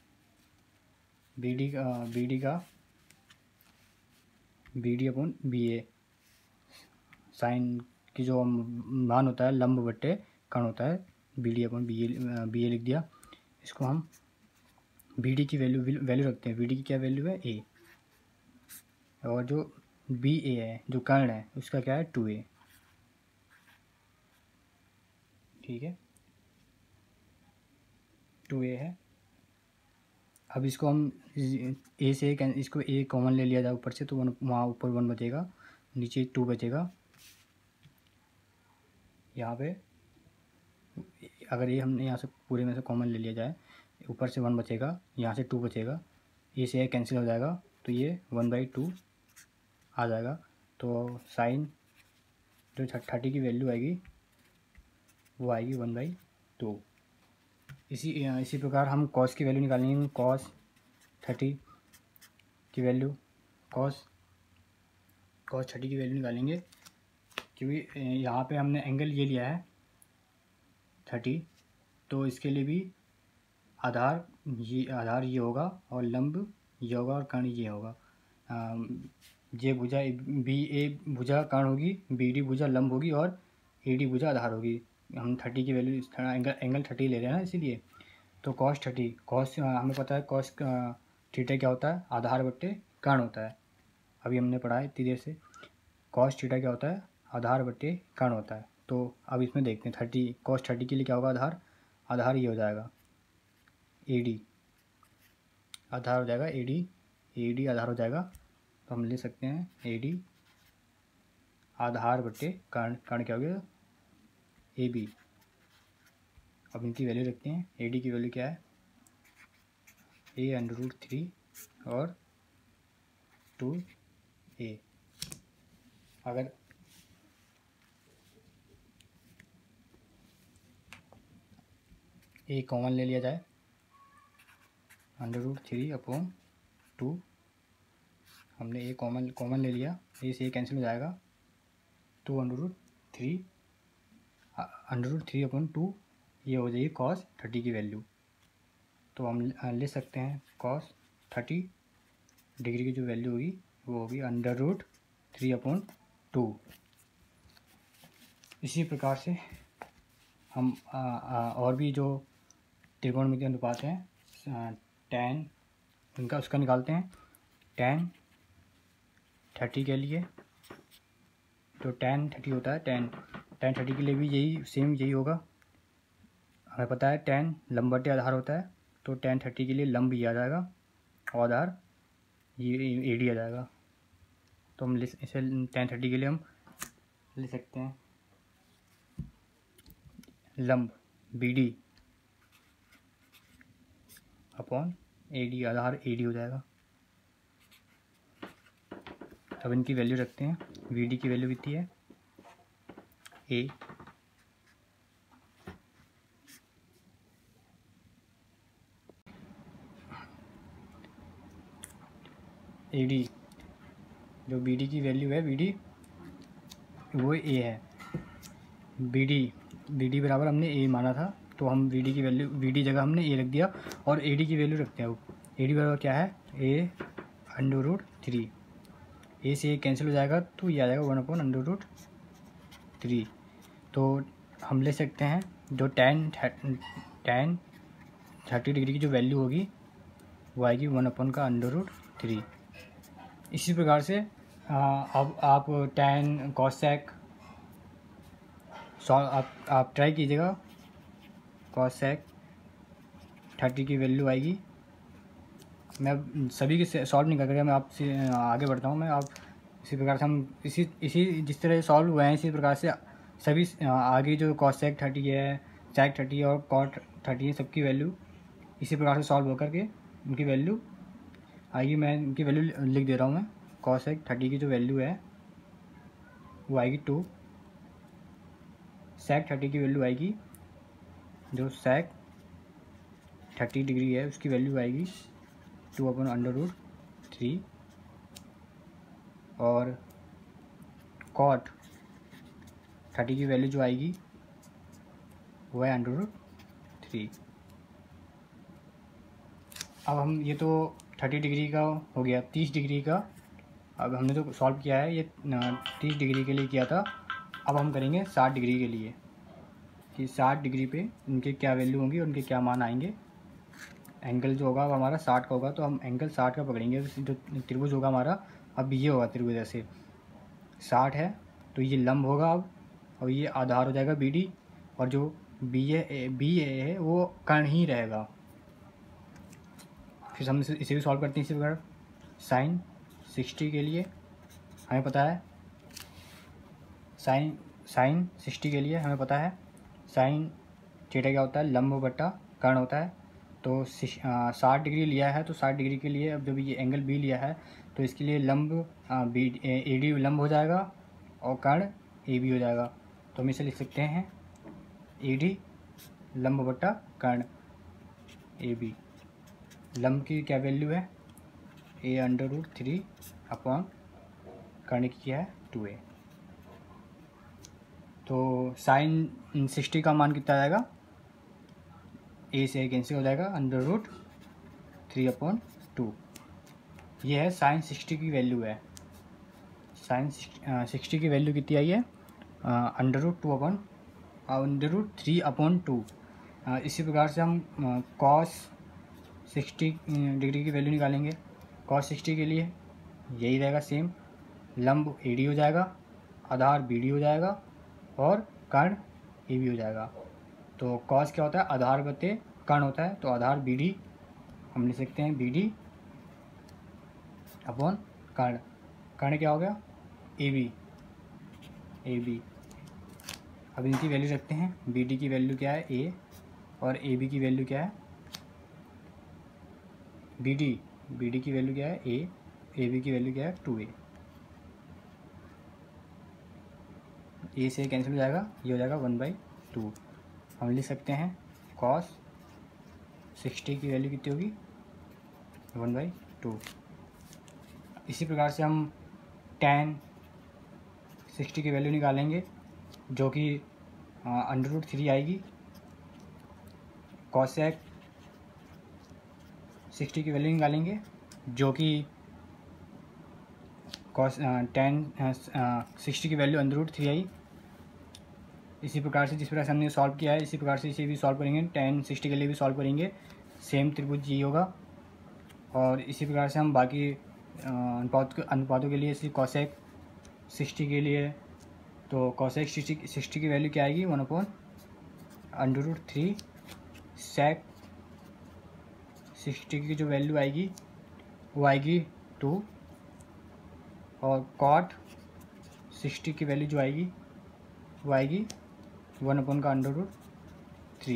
B D का बी डी का B D upon B A. Sine की जो मान होता है लंब बट्टे कर्ण होता है, B D upon B A B A लिख दिया। इसको हम बी डी की वैल्यू वैल्यू रखते हैं, बी डी की क्या वैल्यू है ए, और जो बी ए है जो कर्ण है उसका क्या है टू ए। ठीक है, टू ए है। अब इसको हम ए से एक इसको ए कॉमन ले लिया जाए ऊपर से, तो वन वहाँ ऊपर वन बचेगा, नीचे टू बचेगा। यहाँ पे अगर ये हमने यहाँ से पूरे में से कॉमन ले लिया जाए, ऊपर से वन बचेगा, यहाँ से टू बचेगा, ए से ए कैंसिल हो जाएगा, तो ये वन बाई टू आ जाएगा। तो साइन जो थर्टी की वैल्यू आएगी वो आएगी वन बाई टू। इसी इसी प्रकार हम कॉस की वैल्यू निकालेंगे। कॉस थर्टी की वैल्यू कॉस कॉस थर्टी की वैल्यू निकालेंगे, क्योंकि यहाँ पे हमने एंगल ये लिया है थर्टी, तो इसके लिए भी आधार ये आधार ये होगा और लंब ये होगा और कर्ण ये होगा। ये भुजा बी ए भुजा कर्ण होगी, बी डी भुजा लंब होगी और ए डी भुजा आधार होगी। हम थर्टी की वैल्यू एंगल एंगल थर्टी ले रहे हैं ना, इसीलिए। तो कॉस थर्टी कॉस हमें पता है कॉस थीटा क्या होता है, आधार बट्टे कर्ण होता है। अभी हमने पढ़ा है इतनी देर से। कॉस थीटा क्या होता है, आधार बट्टे कर्ण होता है। तो अब इसमें देखते हैं थर्टी कॉस थर्टी के लिए क्या होगा, आधार आधार ये हो जाएगा ए डी, आधार हो जाएगा ए डी, ए डी आधार हो जाएगा। तो हम ले सकते हैं ए डी आधार बट्टे कर्ण, कर्ण क्या हो गया ए बी। अब इनकी वैल्यू रखते हैं। ए डी की वैल्यू क्या है, ए अंडर रूट थ्री और टू ए। अगर ए कॉमन ले लिया जाए, under root three upon two, हमने ए कॉमन कॉमन ले लिया, ए से ए कैंसिल हो जाएगा, two under root three under root three upon two, ये हो जाएगी कॉस थर्टी की वैल्यू। तो हम ले सकते हैं कॉस थर्टी डिग्री की जो वैल्यू होगी वो होगी under root three upon two. इसी प्रकार से हम आ, आ, और भी जो त्रिकोणमितीय अनुपात हैं, टेन इनका उसका निकालते हैं। टेन थर्टी के लिए तो टेन थर्टी होता है, टेन टेन थर्टी के लिए भी यही सेम यही होगा। हमें पता है टेन लंब बटे आधार होता है, तो टेन थर्टी के लिए लंब ये आ जाएगा और आधार ये ए डी आ जाएगा। तो हम इसे टेन थर्टी के लिए हम ले सकते हैं लंब B D upon A D, आधार ए डी हो जाएगा। अब इनकी वैल्यू रखते हैं। वी डी की वैल्यू कितनी है, ए ए डी, जो बी डी की वैल्यू है, बी डी वो ए है, बी डी बी डी बराबर हमने ए माना था, तो हम बी डी की वैल्यू, बी डी जगह हमने ए रख दिया और ए डी की वैल्यू रखते हैं। ए डी बराबर क्या है, A under root three, A से ए कैंसिल हो जाएगा तो ये आ जाएगा one upon under root three. तो हम ले सकते हैं जो टेन टेन थर्टी डिग्री की जो वैल्यू होगी वो आएगी वन अपॉन का अंडर रूट थ्री। इसी प्रकार से अब आप टेन कॉसेक सॉल्व आप आप ट्राई कीजिएगा, कॉसेक थर्टी की वैल्यू आएगी। मैं सभी के सॉल्व नहीं कर रहा, मैं आपसे आगे बढ़ता हूँ मैं। आप इसी प्रकार से हम इसी इसी जिस तरह सॉल्व हुए हैं इसी प्रकार से सभी आगे जो कॉसेक थर्टी है, सेक थर्टी और कॉट थर्टी है, सबकी वैल्यू इसी प्रकार से सॉल्व होकर के उनकी वैल्यू आएगी। मैं इनकी वैल्यू लिख दे रहा हूँ मैं। कॉसेक थर्टी की जो वैल्यू है वो आएगी टू, सेक थर्टी की वैल्यू आएगी, जो सेक थर्टी डिग्री है उसकी वैल्यू आएगी two upon under root three, और कॉट थर्टी की वैल्यू जो आएगी वो है अंडर रूट थ्री। अब हम ये तो थर्टी डिग्री का हो गया, तीस डिग्री का अब हमने तो सॉल्व किया है, ये तीस डिग्री के लिए किया था। अब हम करेंगे साठ डिग्री के लिए कि साठ डिग्री पे इनके क्या वैल्यू होंगी, उनके क्या मान आएंगे। एंगल जो होगा वो हमारा साठ का होगा, तो हम एंगल साठ का पकड़ेंगे। जो त्रिभुज होगा हमारा, अब ये होगा त्रिभुज ऐसे साठ है तो ये लंब होगा अब, और ये आधार हो जाएगा बी डी, और जो बी ए बी ए है वो कर्ण ही रहेगा। फिर हम इसे भी सॉल्व करते हैं इसी प्रकार। साइन सिक्सटी के लिए हमें पता है, साइन साइन सिक्सटी के लिए हमें पता है साइन थीटा क्या होता है, लंब बट्टा कर्ण होता है। तो साठ डिग्री लिया है तो साठ डिग्री के लिए अब जब ये एंगल बी लिया है तो इसके लिए लंब बी ए डी लंब हो जाएगा और कर्ण ए बी हो जाएगा। तो हम इसे लिख सकते हैं ए डी लंब बट्टा कर्ण ए बी। लंब की क्या वैल्यू है, A under root three upon कर्ण की क्या है टू ए। तो साइन सिक्सटी का मान कितना आएगा, ए से कैंसिल हो जाएगा, under root three upon two. ये है साइन सिक्सटी की वैल्यू है। साइन सिक्सटी की वैल्यू कितनी आई है, under root two upon under root three upon two. इसी प्रकार से हम कॉस सिक्सटी डिग्री की वैल्यू निकालेंगे। कॉस सिक्सटी के लिए यही रहेगा सेम, लंब ए डी हो जाएगा, आधार बी डी हो जाएगा और कर्ण ए बी हो जाएगा। तो कॉस क्या होता है, आधार बते कर्ण होता है, तो आधार बी डी हम लिख सकते हैं बी डी अपॉन कर्ण। कर्ण क्या हो गया, ए बी ए बी। अब इनकी वैल्यू रखते हैं, बी डी की वैल्यू क्या है ए, और ए बी की वैल्यू क्या है बी डी बी डी की वैल्यू क्या है ए, ए बी की वैल्यू क्या है टू ए। ए से कैंसिल हो जाएगा, ये हो जाएगा वन बाई टू। हम लिख सकते हैं कॉस सिक्सटी की वैल्यू कितनी होगी, वन बाई टू। इसी प्रकार से हम टेन सिक्सटी की वैल्यू निकालेंगे जो कि अंडर रूट थ्री आएगी। कॉसेक सिक्सटी की वैल्यू निकालेंगे जो कि कॉस टेन सिक्सटी की वैल्यू अंडर रूट थ्री आई। इसी प्रकार से जिस प्रकार से हमने सॉल्व किया है इसी प्रकार से इसे भी सॉल्व करेंगे, टेन सिक्सटी के लिए भी सॉल्व करेंगे, सेम त्रिभुज जी होगा। और इसी प्रकार से हम बाकी अनुपात अनुपातों के लिए इसी कॉसेक सिक्सटी के लिए, तो कॉसेक सिक्सटी सिक्सटी की वैल्यू क्या आएगी, one upon under root three sec sixty की जो वैल्यू आएगी वो आएगी टू, और कॉट सिक्सटी की वैल्यू जो आएगी वो आएगी वन अपॉन का अंडर रूट थ्री।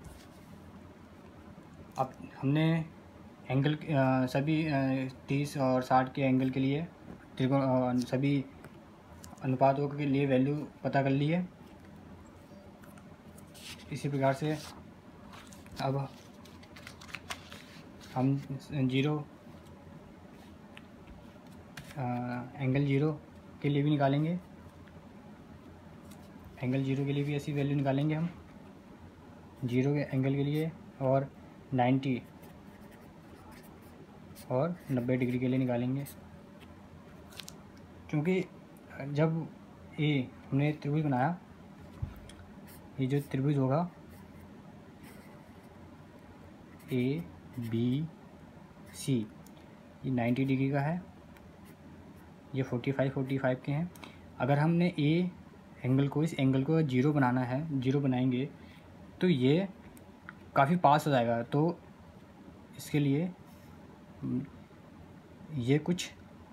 अब हमने एंगल आ, सभी तीस और साठ के एंगल के लिए त्रिकोण सभी अनुपातों के लिए वैल्यू पता कर ली है। इसी प्रकार से अब हम जीरो एंगल जीरो के लिए भी निकालेंगे, एंगल जीरो के लिए भी ऐसी वैल्यू निकालेंगे हम, जीरो के एंगल के लिए, और नाइन्टी और नब्बे डिग्री के लिए निकालेंगे। क्योंकि जब ए हमने त्रिभुज बनाया, ये जो त्रिभुज होगा ए बी सी, ये नाइन्टी डिग्री का है, ये फोर्टी फाइव फोर्टी फाइव के हैं। अगर हमने ए एंगल को, इस एंगल को जीरो बनाना है, जीरो बनाएंगे तो ये काफ़ी पास हो जाएगा। तो इसके लिए ये कुछ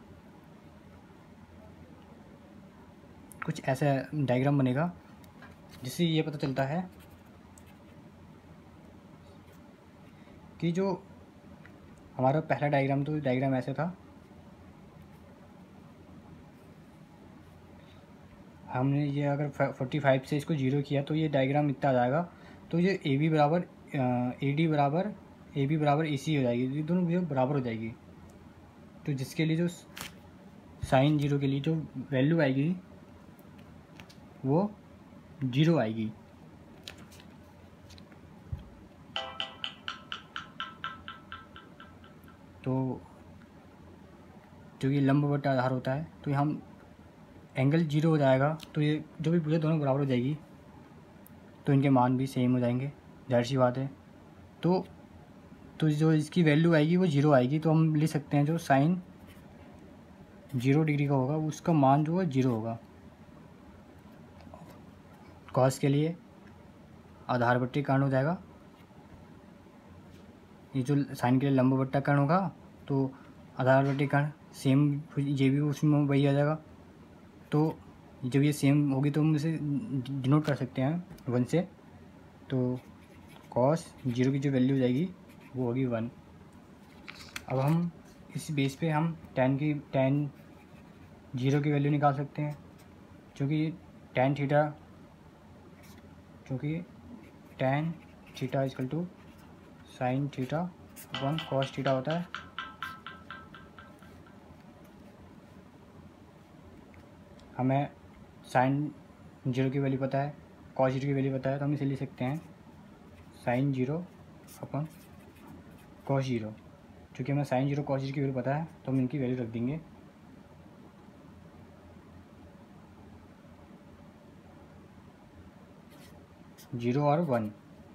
कुछ ऐसा डायग्राम बनेगा जिससे ये पता चलता है कि जो हमारा पहला डायग्राम, तो डायग्राम ऐसे था, हमने ये अगर फोर्टी फाइव से इसको जीरो किया तो ये डायग्राम इतना आ जाएगा। तो ये ए बी बराबर ए डी बराबर ए बी बराबर ए सी हो जाएगी, ये दोनों भी बराबर हो जाएगी। तो जिसके लिए जो साइन जीरो के लिए जो वैल्यू आएगी वो जीरो आएगी। तो जो ये लंबवत आधार होता है, तो ये हम एंगल जीरो हो जाएगा, तो ये जो भी भुजा दोनों बराबर हो जाएगी, तो इनके मान भी सेम हो जाएंगे, जाहिर सी बात है। तो तो जो इसकी वैल्यू आएगी वो जीरो आएगी। तो हम लिख सकते हैं जो साइन जीरो डिग्री का होगा उसका मान जो है जीरो होगा। कॉस के लिए आधारवर्ती कर्ण हो जाएगा, ये जो साइन के लिए लंबवत्ता कर्ण होगा तो आधारवर्ती कर्ण सेम, ये भी उसमें वही आ जाएगा। तो जब ये सेम होगी तो हम इसे डिनोट कर सकते हैं वन से। तो कॉस जीरो की जो वैल्यू हो जाएगी वो होगी वन। अब हम इस बेस पे हम टेन की टेन जीरो की वैल्यू निकाल सकते हैं, क्योंकि टेन थीटा क्योंकि tan theta equal to sine theta upon cos theta होता है। हमें साइन जीरो की वैल्यू पता है, कॉस जीरो की वैल्यू पता है, तो हम इसे लिख सकते हैं sine zero upon cos zero. क्योंकि हमें साइन जीरो कॉस जीरो की वैल्यू पता है तो हम इनकी वैल्यू रख देंगे जीरो और वन।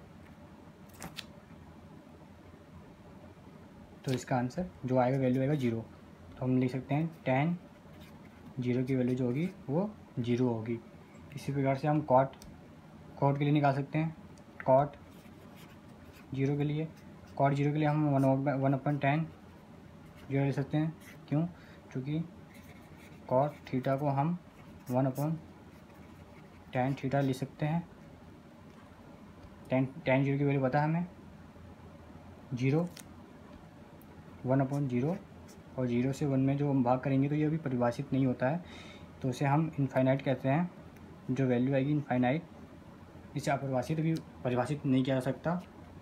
तो इसका आंसर जो आएगा वैल्यू आएगा जीरो। तो हम लिख सकते हैं टेन जीरो की वैल्यू जो होगी वो जीरो होगी। इसी प्रकार से हम कॉट कॉट के लिए निकाल सकते हैं। कॉट जीरो के लिए कॉट जीरो के लिए हम one one upon tan zero ले सकते हैं। क्यों? क्योंकि कॉट थीटा को हम वन अपन टेन थीटा ले सकते हैं। टेन टेन जीरो की वैल्यू पता है हमें जीरो, वन अपॉन जीरो, और जीरो से वन में जो हम भाग करेंगे तो ये अभी परिभाषित नहीं होता है, तो उसे हम इनफाइनाइट कहते हैं। जो वैल्यू आएगी इनफाइनाइट, इसे अपरिभाषित भी परिभाषित नहीं किया जा सकता।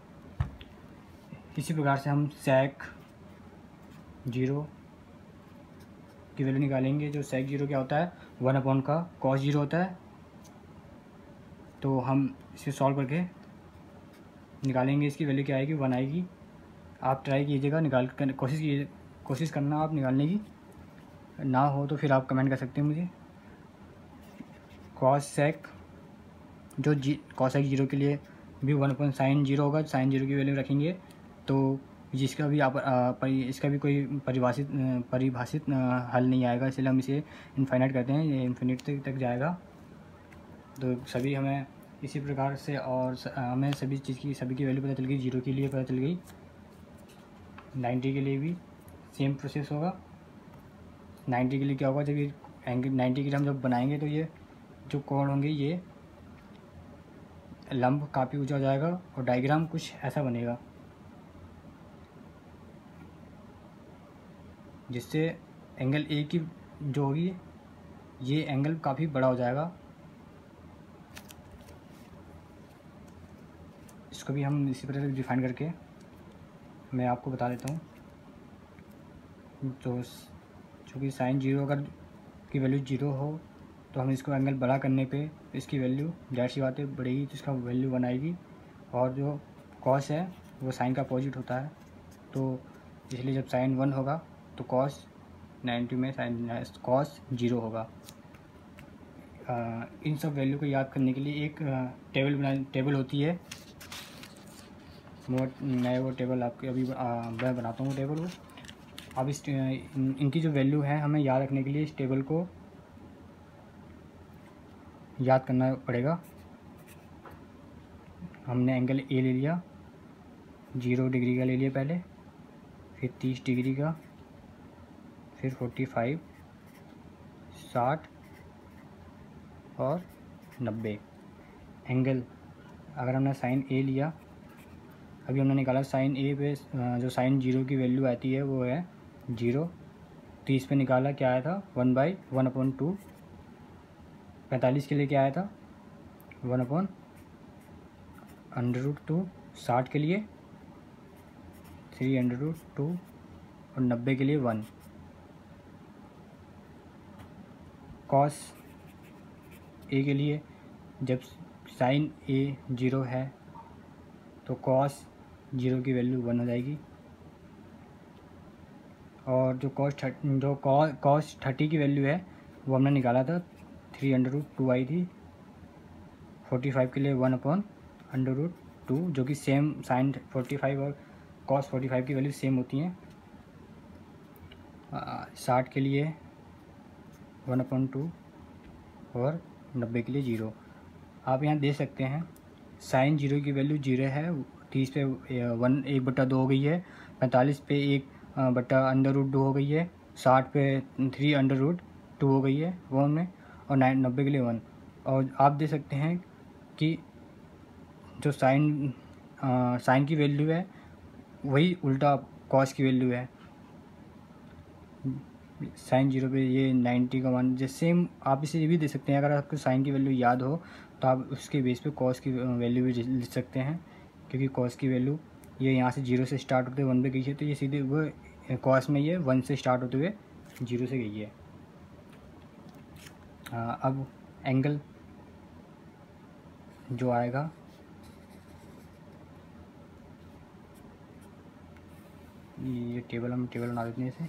इसी प्रकार से हम सेक जीरो की वैल्यू निकालेंगे। जो सेक जीरो क्या होता है, वन अपॉन का कॉस जीरो होता है। तो हम इसे सॉल्व करके निकालेंगे, इसकी वैल्यू क्या आएगी, वन आएगी। आप ट्राई कीजिएगा, निकाल कर कोशिश कीजिए, कोशिश करना आप निकालने की, ना हो तो फिर आप कमेंट कर सकते हैं मुझे। कॉस सेक जो जी कॉस एक्स जीरो के लिए भी वन अपॉइंट साइन जीरो होगा, साइन जीरो की वैल्यू रखेंगे तो जिसका भी आप आ, परि, इसका भी कोई परिभाषित परिभाषित हल नहीं आएगा, इसलिए हम इसे इनफाइनाइट करते हैं, ये इन्फिनिट तक, तक जाएगा। तो सभी हमें इसी प्रकार से, और हमें सभी चीज़ की सभी की वैल्यू पता चल गई। जीरो के लिए पता चल गई, नाइन्टी के लिए भी सेम प्रोसेस होगा। नाइन्टी के लिए क्या होगा, जब ये एंगल नाइन्टी के लिए हम जब बनाएंगे तो ये जो कोण होंगे ये लंब काफ़ी ऊंचा हो जाएगा और डायग्राम कुछ ऐसा बनेगा जिससे एंगल ए की जो होगी ये एंगल काफ़ी बड़ा हो जाएगा। इसको भी हम इसी तरह से डिफाइन करके मैं आपको बता देता हूँ। तो क्योंकि साइन जीरो अगर की वैल्यू जीरो हो तो हम इसको एंगल बड़ा करने पे इसकी वैल्यू जाहिर सी बात है बढ़ेगी, तो इसका वैल्यू वन आएगी। और जो कॉस है वो साइन का अपोजिट होता है, तो इसलिए जब साइन वन होगा तो कॉस नाइन्टी में साइन कॉस जीरो होगा। आ, इन सब वैल्यू को याद करने के लिए एक टेबल बना टेबल होती है, वो मैं वो टेबल आपके अभी आ, मैं बनाता हूँ टेबल वो। अब इस इन, इनकी जो वैल्यू है हमें याद रखने के लिए इस टेबल को याद करना पड़ेगा। हमने एंगल ए ले लिया, जीरो डिग्री का ले लिया पहले, फिर तीस डिग्री का, फिर फोर्टी फाइव, साठ और नब्बे। एंगल अगर हमने साइन ए लिया, अभी हमने निकाला साइन ए पे जो साइन जीरो की वैल्यू आती है वो है जीरो। तीस पे निकाला क्या आया था one by one upon two. पैंतालीस के लिए क्या आया था one upon under root two. साठ के लिए थ्री अंडर रूट टू और नब्बे के लिए वन। कॉस ए के लिए जब साइन ए जीरो है तो कॉस जीरो की वैल्यू वन हो जाएगी। और जो कॉस जो कॉस थर्टी की वैल्यू है वो हमने निकाला था थ्री अंडर रूट टू आई थी। फोर्टी फाइव के लिए one upon under root two, जो कि सेम साइन फोर्टी फाइव और कॉस फोर्टी फाइव की वैल्यू सेम होती हैं। साठ के लिए वन अपॉन टू और नब्बे के लिए जीरो। आप यहाँ देख सकते हैं साइन जीरो की वैल्यू जीरो है, तीस पे वन एक बट्टा दो हो गई है, पैंतालीस पे एक बट्टा अंडर रूट दो हो गई है, साठ पे थ्री अंडर रूट टू हो गई है वो में, और नाइन नब्बे के लिए वन। और आप देख सकते हैं कि जो साइन साइन की वैल्यू है वही उल्टा कॉस की वैल्यू है। साइन जीरो पे ये नाइन्टी का वन, जैसे सेम आप इसे ये भी दे सकते हैं। अगर आपको साइन की वैल्यू याद हो तो आप उसके बेस पे कॉस की वैल्यू भी लिख सकते हैं, क्योंकि कॉस की वैल्यू ये यहाँ से जीरो से स्टार्ट होते हुए वन पे गई है, तो ये सीधे वो कॉस में ये वन से स्टार्ट होते हुए जीरो से गई है। आ, अब एंगल जो आएगा ये टेबल हम टेबल बना देते हैं इसे।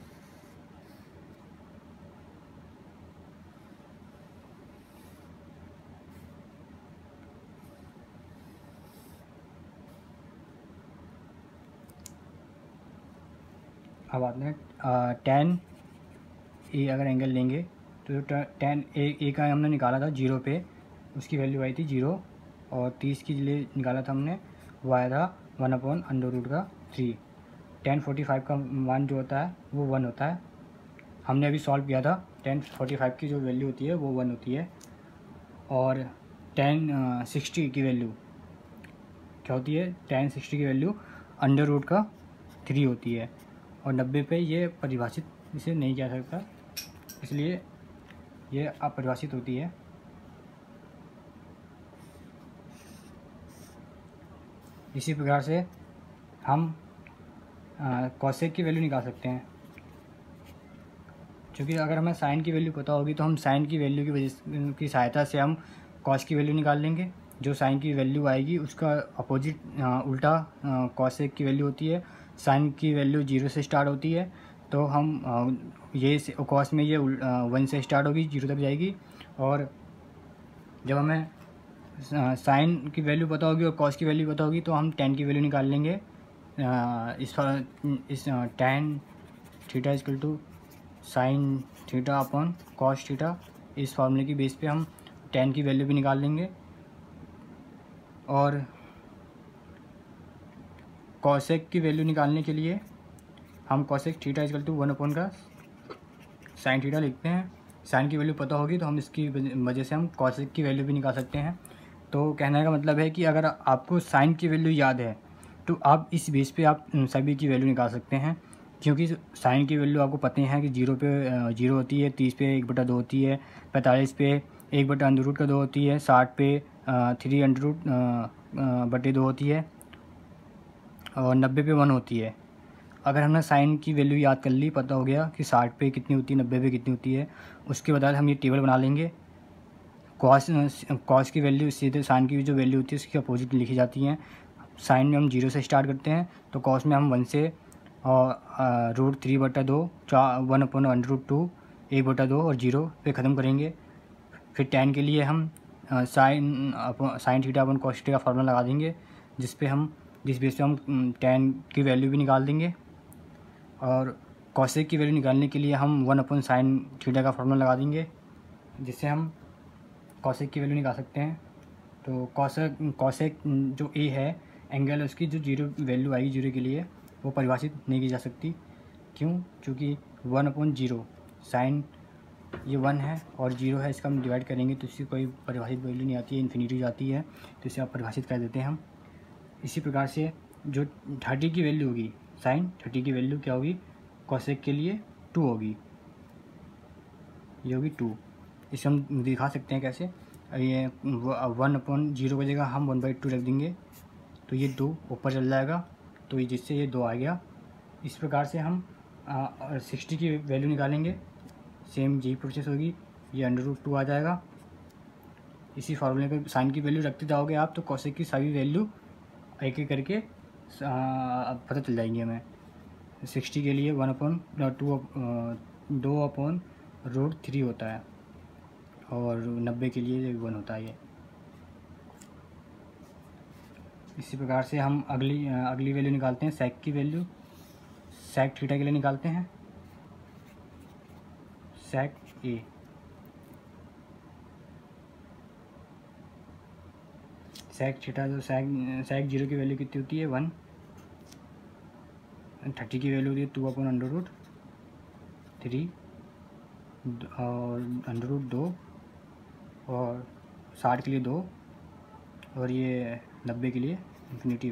अब आते हैं टेन ए अगर एंगल लेंगे तो टेन ए ए का हमने निकाला था जीरो पे, उसकी वैल्यू आई थी जीरो, और तीस के लिए निकाला था हमने वो आया था वन अपॉन अंडर रूट का थ्री। टेन फोर्टी फाइव का मान जो होता है वो वन होता है। हमने अभी सॉल्व किया था, टेन फोर्टी फाइव की जो वैल्यू होती है वो वन होती है। और टेन सिक्सटी की वैल्यू क्या होती है, टेन सिक्सटी की वैल्यू अंडर रूट का थ्री होती है। और नब्बे पे ये परिभाषित इसे नहीं किया सकता, इसलिए ये अपरिभाषित होती है। इसी प्रकार से हम कॉसेक की वैल्यू निकाल सकते हैं, क्योंकि अगर हमें साइन की वैल्यू पता होगी तो हम साइन की वैल्यू की वजह की सहायता से हम कॉस की वैल्यू निकाल लेंगे। जो साइन की वैल्यू आएगी उसका अपोजिट उल्टा कॉसेक की वैल्यू होती है। साइन की वैल्यू जीरो से स्टार्ट होती है, तो हम ये कॉस में ये वन से स्टार्ट होगी, जीरो तक जाएगी। और जब हमें साइन की वैल्यू पता होगी और कॉस की वैल्यू पता होगी तो हम टेन की वैल्यू निकाल लेंगे। इस इस tan theta equal to sine theta upon cos theta, इस फार्मूले की बेस पे हम टेन की वैल्यू भी निकाल लेंगे। और कॉसेक की वैल्यू निकालने के लिए हम cosec theta equal to one upon का साइन थीटा लिखते हैं। साइन की वैल्यू पता होगी तो हम इसकी वजह से हम कॉसेक की वैल्यू भी निकाल सकते हैं। तो कहने का मतलब है कि अगर आपको साइन की वैल्यू याद है तो आप इस बेस पे आप सभी की वैल्यू निकाल सकते हैं, क्योंकि साइन की वैल्यू आपको पता है कि जीरो पे जीरो होती है, तीस पे एक बटा दो होती है, पैंतालीस पे एक बटा अंडर रूट का दो होती है, साठ पे थ्री अंडर रूट बटे दो होती है, और नब्बे पे वन होती है। अगर हमने साइन की वैल्यू याद कर ली, पता हो गया कि साठ पे कितनी होती है, नब्बे पे कितनी होती है, उसके बाद हम ये टेबल बना लेंगे। कॉस कॉस की वैल्यू सीधे साइन की जो वैल्यू होती है उसकी अपोजिट लिखी जाती है। साइन में हम जीरो से स्टार्ट करते हैं, तो कॉस में हम वन से और रूट थ्री बटा दो, चार one upon under root two, एक बटा दो और जीरो पे ख़त्म करेंगे। फिर टेन के लिए हम sine sine theta upon cos theta का फार्मूला लगा देंगे, जिस पे हम जिस बेस पे हम टेन की वैल्यू भी निकाल देंगे। और कॉसेक की वैल्यू निकालने के लिए हम वन अपॉन साइन थीटा का फार्मूला लगा देंगे, जिससे हम कॉसेक की वैल्यू निकाल सकते हैं। तो कॉसेक कॉसेक जो ए है एंगल, उसकी जो जीरो वैल्यू आएगी जीरो के लिए, वो परिभाषित नहीं की जा सकती। क्यों? क्योंकि वन अपॉन जीरो, साइन ये वन है और जीरो है, इसका हम डिवाइड करेंगे तो इसकी कोई परिभाषित वैल्यू नहीं आती है, इन्फिनिटी जाती है, तो इसे आप परिभाषित कर देते हैं हम। इसी प्रकार से जो थर्टी की वैल्यू होगी, साइन थर्टी की वैल्यू क्या होगी कॉसेक के लिए, टू होगी, ये होगी टू। इसे हम दिखा सकते हैं कैसे, ये वन अपॉन जीरो की जगह हम वन बाई टू रख देंगे, तो ये टू ऊपर चल जाएगा, तो ये जिससे ये दो आ गया। इस प्रकार से हम सिक्सटी की वैल्यू निकालेंगे, सेम यही प्रोसेस होगी, ये अंडर रूट टू आ जाएगा। इसी फार्मूले पे साइन की वैल्यू रखते जाओगे आप, तो कॉसेक की सभी वैल्यू एक एक करके आ, पता चल जाएंगी हमें। सिक्सटी के लिए वन अपॉन टू दो अपॉन रूट थ्री होता है, और नब्बे के लिए वन होता है ये। इसी प्रकार से हम अगली अगली वैल्यू निकालते हैं, सेक की वैल्यू। सेक थीटा के लिए निकालते हैं, सेक ए। सेक थीटा जो सेक सेक जीरो की वैल्यू कितनी होती है, वन। थर्टी की वैल्यू होती है two upon under root three और अंडर रूट दो, और साठ के लिए दो, और ये नब्बे के लिए इन्फिनिटी।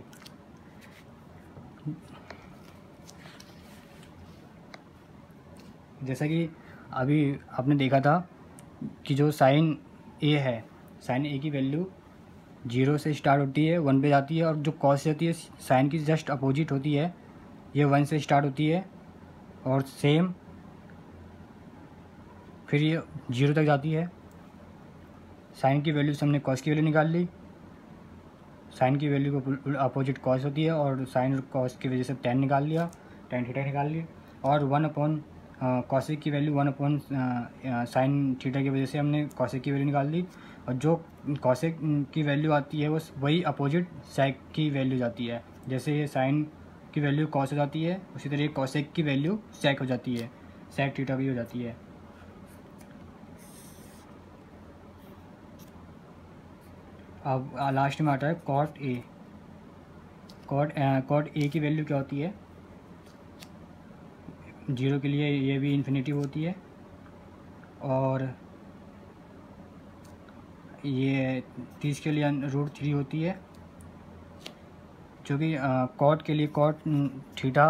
जैसा कि अभी आपने देखा था कि जो साइन ए है, साइन ए की वैल्यू जीरो से स्टार्ट होती है, वन पे जाती है, और जो कॉस होती है साइन की जस्ट अपोजिट होती है, ये वन से स्टार्ट होती है और सेम फिर ये जीरो तक जाती है। साइन की वैल्यू से हमने कॉस की वैल्यू निकाल ली, साइन की वैल्यू को अपोजिट कॉस होती है, और साइन और कॉस की वजह से टेन निकाल लिया, टेन थीटा निकाल ली, और वन अपॉन कॉसेक की value one upon sine theta की वजह से हमने कॉसेक की वैल्यू निकाल ली, और जो कॉसेक की वैल्यू आती है वो वही अपोजिट सेक की वैल्यू जाती है। जैसे ये साइन की वैल्यू कॉस हो जाती है, उसी तरह कॉसेक की वैल्यू सेक हो जाती है, सेक थीटा की हो जाती है। अब लास्ट में आता है cot A. Cot cot A की वैल्यू क्या होती है, जीरो के लिए ये भी इन्फिनिटी होती है, और ये तीस के लिए रूट थ्री होती है, जो कि कॉट के लिए कॉट थीटा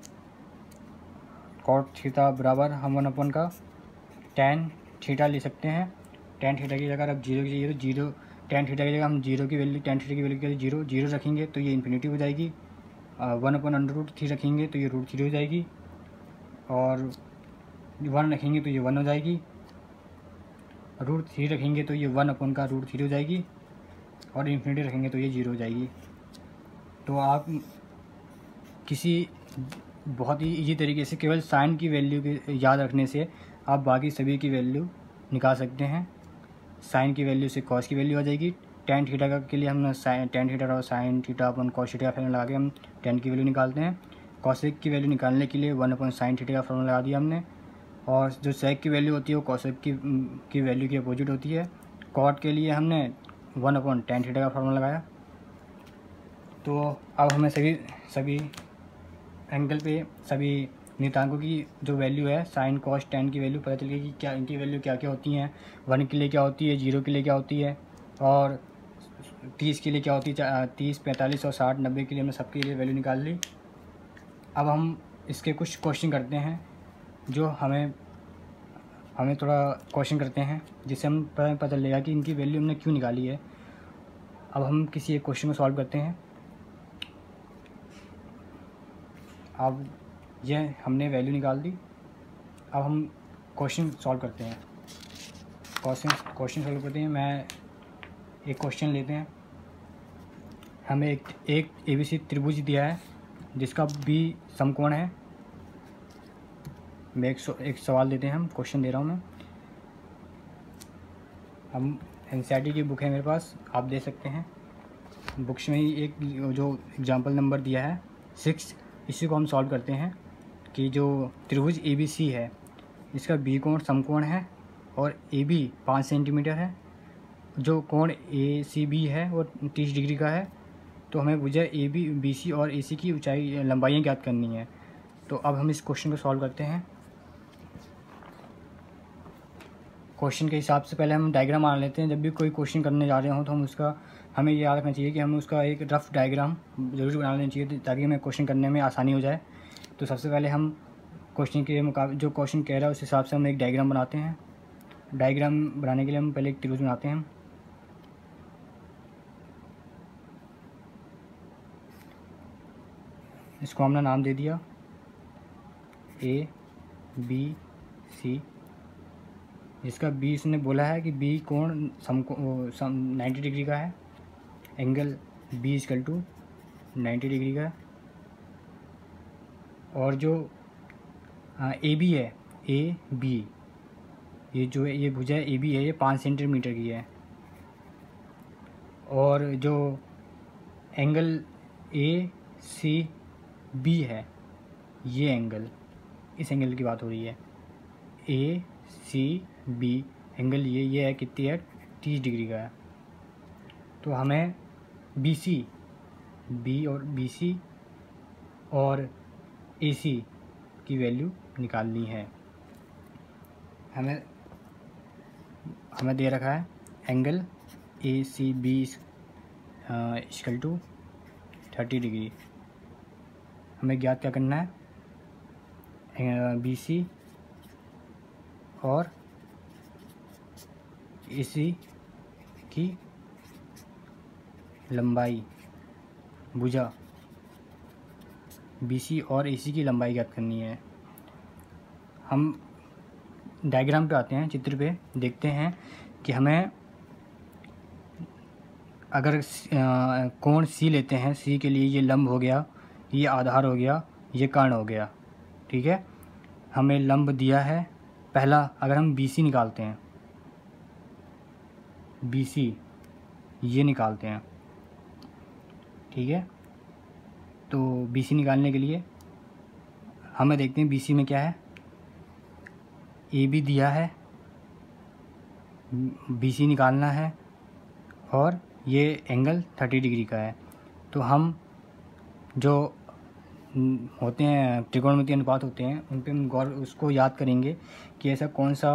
कॉट थीटा बराबर हम वन अपन का टेन थीटा ले सकते हैं। टेन थीटा की जगह अब जीरो की चाहिए तो जीरो, टेन थीटा की जगह हम जीरो की वैल्यू टेन थीटा की वैल्यू के जीरो जीरो रखेंगे तो ये इन्फिनिटी हो जाएगी। One upon under root three रखेंगे तो ये रूट थ्री हो जाएगी, और वन रखेंगे तो ये वन हो जाएगी, रूट थ्री रखेंगे तो ये वन अपन का रूट थ्री हो जाएगी, और इन्फिनिटी रखेंगे तो ये जीरो हो जाएगी। तो आप किसी बहुत ही ईजी तरीके से केवल साइन की वैल्यू के याद रखने से आप बाकी सभी की वैल्यू निकाल सकते हैं। साइन की वैल्यू से कॉस की वैल्यू आ जाएगी। टेन थीटा का के लिए हम साइन टेन थीटा और sine theta upon cos theta का फॉर्मूला लगा के हम टेन की वैल्यू निकालते हैं। कॉसेक की वैल्यू निकालने के लिए वन अपन साइन थीटा का फॉर्मूला लगा दिया हमने, और जो सेक की वैल्यू होती है वो कॉसेक की की वैल्यू की अपोजिट होती है। कॉट के लिए हमने वन अपन टेन थीटा का फॉर्मूला लगाया। तो अब हमें सभी सभी एंगल पे सभी नियतांकों की जो वैल्यू है साइन कॉस टेन की वैल्यू पता चल गई कि क्या इनकी वैल्यू क्या क्या होती हैं। वन के लिए क्या होती है, जीरो के लिए क्या होती है, और तीस के लिए क्या होती है, तीस पैंतालीस और साठ नब्बे के लिए हमने सबके लिए वैल्यू निकाल ली। अब हम इसके कुछ क्वेश्चन करते हैं जो हमें हमें थोड़ा क्वेश्चन करते हैं जिससे हम पता चलेगा कि इनकी वैल्यू हमने क्यों निकाली है। अब हम किसी एक क्वेश्चन को सॉल्व करते हैं। अब ये हमने वैल्यू निकाल दी। अब हम क्वेश्चन सॉल्व करते हैं। क्वेश्चन क्वेश्चन सॉल्व करते हैं। मैं एक क्वेश्चन लेते हैं। हमें एक एक ए बी सी त्रिभुज दिया है जिसका बी समकोण है। मैं एक एक सवाल देते हैं, हम क्वेश्चन दे रहा हूँ मैं। हम N C E R T की बुक है मेरे पास, आप दे सकते हैं। बुक्स में ही एक जो एग्जांपल नंबर दिया है सिक्स, इसी को हम सॉल्व करते हैं कि जो त्रिभुज ए बी सी है इसका बी कोण समकोण है और ए बी पाँच सेंटीमीटर है। जो कोण ए सी बी है वो तीस डिग्री का है। तो हमें भुजा ए बी बी सी और ए सी की ऊंचाई लंबाइयाँ ज्ञात करनी है। तो अब हम इस क्वेश्चन को सॉल्व करते हैं। क्वेश्चन के हिसाब से पहले हम डायग्राम बना लेते हैं। जब भी कोई क्वेश्चन करने जा रहे हो तो हम उसका हमें ये याद रखना चाहिए कि हमें उसका एक रफ डायग्राम ज़रूर बना लेना चाहिए ताकि हमें क्वेश्चन करने में आसानी हो जाए। तो सबसे पहले हम क्वेश्चन के मुकाबले जो क्वेश्चन कह रहा है उस हिसाब से हम एक डायग्राम बनाते हैं। डायग्राम बनाने के लिए हम पहले एक त्रिभुज बनाते हैं। इसको हमने नाम दे दिया ए बी सी, जिसका बी इसने बोला है कि बी कोण समको सम नाइन्टी डिग्री का है। Angle B equal to ninety degree का है। और जो ए बी है, ए बी ये जो है ये भुजा ए बी है, ये पाँच सेंटीमीटर की है। और जो एंगल ए सी बी है, ये एंगल, इस एंगल की बात हो रही है। ए सी बी एंगल ये ये है कितनी है, तीस डिग्री का है। तो हमें बी सी बी और बी सी और ए सी की वैल्यू निकालनी है। हमें हमें दे रखा है angle A C B equal to thirty degree. हमें ज्ञात क्या करना है, बी सी और ए सी की लंबाई, भुजा बी सी और ए सी की लंबाई ज्ञात करनी है। हम डायग्राम पे आते हैं, चित्र पे देखते हैं कि हमें अगर कोण सी लेते हैं, सी के लिए ये लंब हो गया, ये आधार हो गया, ये कर्ण हो गया, ठीक है। हमें लंब दिया है पहला। अगर हम बी सी निकालते हैं, बी सी ये निकालते हैं, ठीक है। तो बी सी निकालने के लिए हमें देखते हैं बी सी में क्या है। ए बी दिया है, बी सी निकालना है और ये एंगल थर्टी डिग्री का है। तो हम जो होते हैं त्रिकोणमितीय अनुपात होते हैं उन पे हम गौर उसको याद करेंगे कि ऐसा कौन सा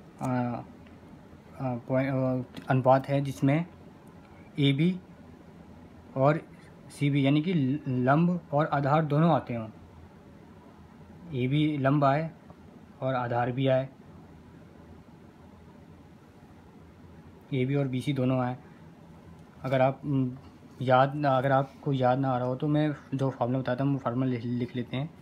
अनुपात है जिसमें ए बी और सी बी यानी कि लंब और आधार दोनों आते हों। ए बी लंब आए और आधार भी आए, ए बी और बी सी दोनों आए। अगर आप याद अगर आपको याद ना आ रहा हो तो मैं जो फार्मूला बताता हूँ वो फार्मूला लिख, लिख लेते हैं।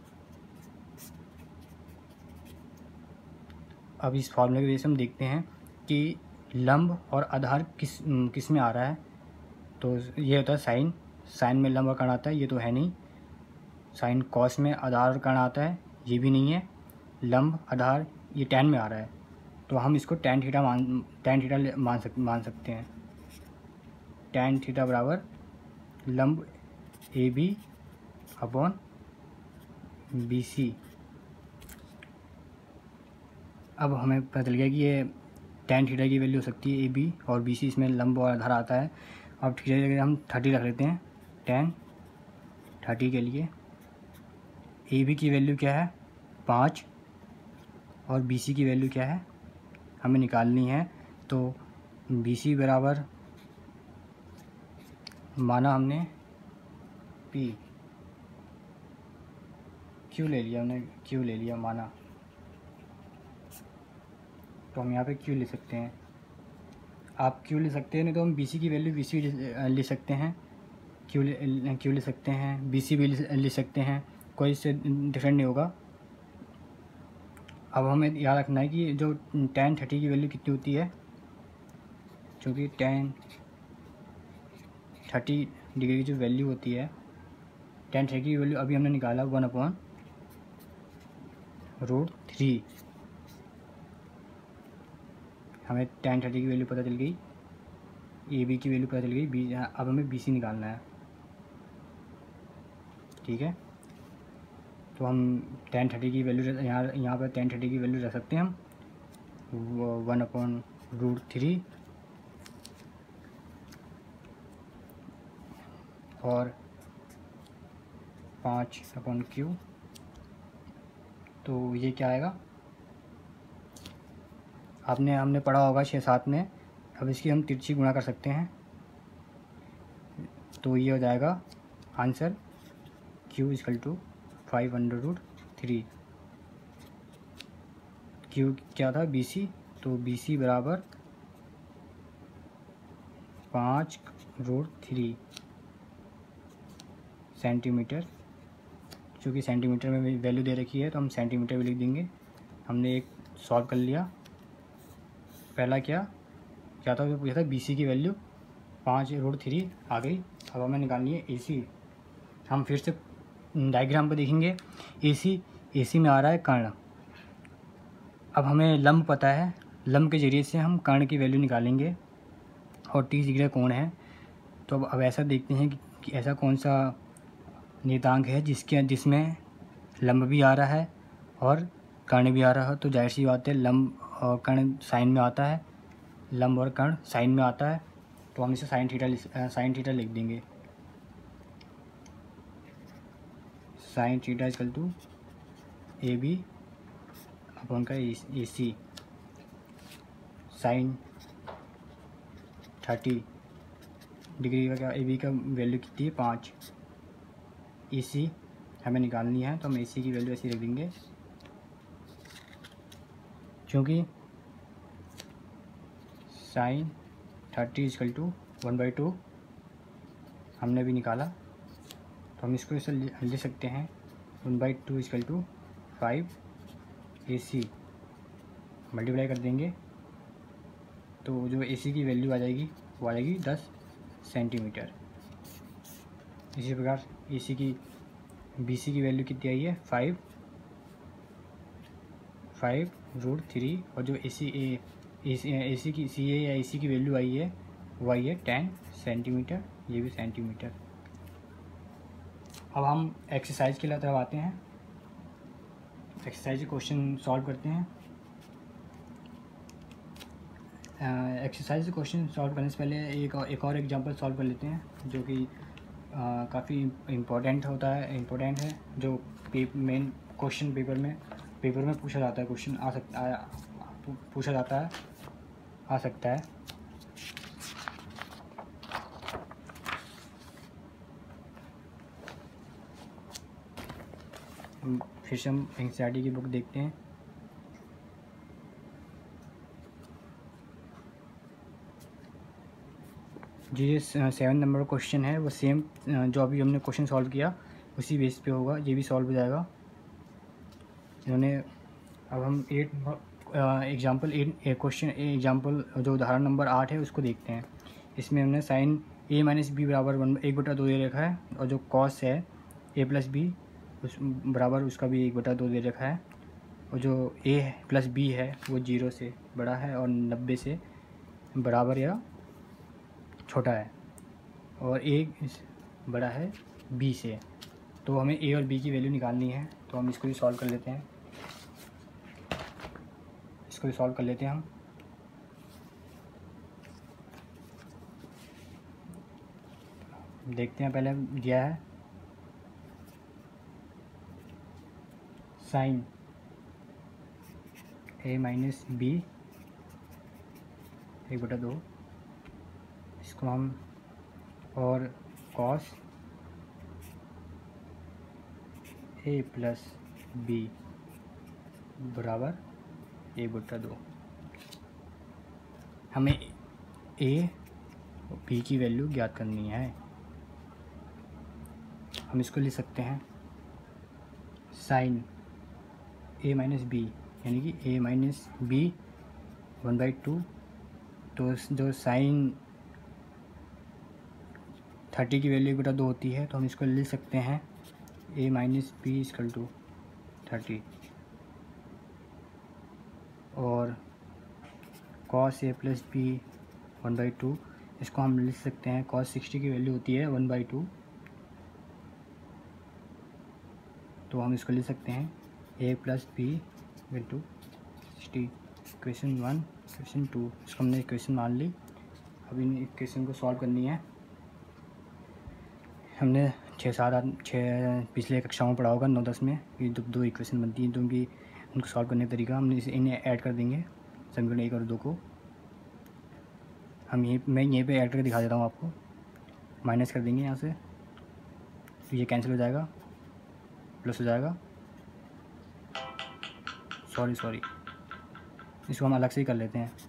अब इस फार्मूले की वजह से हम देखते हैं कि लंब और आधार किस किस में आ रहा है। तो ये होता है साइन, साइन में लंब और कर्ण आता है, ये तो है नहीं। साइन कॉस में आधार और कर्ण आता है, ये भी नहीं है। लंब आधार ये टैन में आ रहा है, तो हम इसको टैन थीटा मान टैन थीटा मान सक मान सकते हैं। टैन थीटा बराबर लंब A B upon B C. अब हमें पता चल गया कि ये टैन थीटा की वैल्यू हो सकती है ए बी और बी सी, इसमें लंब और आधार आता है। अब थीटा की जगह हम थर्टी रख लेते हैं। टैन थर्टी के लिए ए बी की वैल्यू क्या है, पाँच, और बी सी की वैल्यू क्या है हमें निकालनी है। तो बी सी बराबर माना हमने पी, क्यू ले लिया हमने, क्यू ले लिया माना, तो हम यहाँ पे क्यू ले सकते हैं। आप क्यू ले सकते हैं, नहीं तो हम बी सी की वैल्यू बी सी ले सकते हैं, क्यू ले क्यू ले सकते हैं, बी सी भी ले सकते हैं। कोई इससे डिफरेंट नहीं होगा। अब हमें याद रखना है कि जो टेन थर्टी की वैल्यू कितनी होती है, क्योंकि टेन थर्टी डिग्री की जो वैल्यू होती है, टेन थर्टी की वैल्यू अभी हमने निकाला वन अपॉन रूट थ्री। हमें टेन थर्टी की वैल्यू पता चल गई, ए बी की वैल्यू पता चल गई, बी अब हमें बी सी निकालना है। ठीक है, तो हम टेन थर्टी की वैल्यू यहाँ यहाँ पर टेन थर्टी की वैल्यू रख सकते हैं हम, वन अपॉन रूट थ्री और पाँच अपॉन क्यू। तो ये क्या आएगा, आपने हमने पढ़ा होगा छः सात में। अब इसकी हम तिरछी गुणा कर सकते हैं, तो ये हो जाएगा answer Q equal to five under root three. Q क्या था, बी सी, तो बी सी बराबर पाँच रूट थ्री सेंटीमीटर। क्योंकि सेंटीमीटर में वैल्यू दे रखी है तो हम सेंटीमीटर भी लिख देंगे। हमने एक सॉल्व कर लिया। पहला क्या क्या था, पूछा था बी सी की वैल्यू पाँच रूट थ्री आ गई। अब हमें निकालनी है ए सी। हम फिर से डायग्राम पर देखेंगे। ए सी ए सी में आ रहा है कर्ण। अब हमें लंब पता है, लंब के जरिए से हम कर्ण की वैल्यू निकालेंगे और तीस डिग्री कोण है। तो अब अब ऐसा देखते हैं कि, कि ऐसा कौन सा नियतांक है जिसके जिसमें लंब भी आ रहा है और कर्ण भी आ रहा है। तो जाहिर सी बात है लंब और कर्ण साइन में आता है, लंब और कर्ण साइन में आता है, तो हम इसे साइन थीटा साइन थीटा लिख देंगे। Sine theta equal to A B upon का A C. Sine thirty degree का क्या, ए बी का वैल्यू कितनी है, पाँच। ए सी हमें निकालनी है, तो हम ए सी की वैल्यू ऐसे रख देंगे, क्योंकि sine thirty equal to one by two हमने भी निकाला, तो हम इसको इसे लिख सकते हैं one by two equal to five A C multiply कर देंगे, तो जो ए सी की वैल्यू आ जाएगी वो आ जाएगी दस सेंटीमीटर। इसी प्रकार ए सी की बी सी की वैल्यू कितनी आई है, फाइव फाइव रूट थ्री, और जो ए सी ए ए सी की सी ए या ए सी की वैल्यू आई है वो आई है टेन सेंटीमीटर, ये भी सेंटीमीटर। अब हम एक्सरसाइज के लिए तरफ आते हैं। एक्सरसाइज क्वेश्चन सॉल्व करते हैं। एक्सरसाइज क्वेश्चन सॉल्व करने से पहले एक और एक और एग्जांपल सॉल्व कर लेते हैं, जो कि काफ़ी इम्पोर्टेंट होता है इम्पोर्टेंट है जो मेन क्वेश्चन पेपर में पेपर में पूछा जाता है, क्वेश्चन आ सकता है पूछा जाता है आ सकता है। फिर से हम एनसीईआरटी की बुक देखते हैं। जी सेवन नंबर क्वेश्चन है, वो सेम जो अभी हमने क्वेश्चन सॉल्व किया उसी बेस पे होगा, ये भी सॉल्व हो जाएगा इन्होंने। अब हम eight example eight question example जो उदाहरण नंबर आठ है उसको देखते हैं। इसमें हमने साइन ए माइनस बी बराबर वन एक बटा दो दे रखा है, और जो कॉस है ए प्लस बी उस बराबर उसका भी एक बटा दो दे रखा है, और जो ए प्लस बी है वो जीरो से बड़ा है और नब्बे से बराबर या छोटा है, और ए बड़ा है बी से। तो हमें ए और बी की वैल्यू निकालनी है, तो हम इसको भी सॉल्व कर लेते हैं इसको भी सॉल्व कर लेते हैं हम। देखते हैं, पहले दिया है साइन ए माइनस बी एक बटा दो, इसको हम, और कॉस ए प्लस बी बराबर एक बटा दो। हमें ए और बी की वैल्यू ज्ञात करनी है। हम इसको लिख सकते हैं साइन ए माइनस बी, यानी कि A minus B one by two. तो जो साइन थर्टी की वैल्यू बेटा दो होती है, तो हम इसको लिख सकते हैं A minus B equal to thirty, और cos A plus B one by two, इसको हम लिख सकते हैं कॉस सिक्सटी की वैल्यू होती है वन बाई टू, तो हम इसको लिख सकते हैं A plus B equal to sixty. Equation one, equation two, इसको हमने इक्वेशन मान ली। अब इन इक्वेशन को सॉल्व करनी है। हमने छः सात आठ छः पिछले कक्षाओं में पढ़ा होगा, नौ दस में, ये दो दो इक्वेशन बनती हैं, तो उनकी उनको सॉल्व करने का तरीका हमने इसे इन्हें ऐड कर देंगे, समीकरण एक और दो को हम यहीं मैं यहीं पे ऐड करके दिखा देता हूँ आपको। माइनस कर देंगे यहाँ से, तो ये कैंसिल हो जाएगा, प्लस हो जाएगा, सॉरी सॉरी इसको हम अलग से ही कर लेते हैं।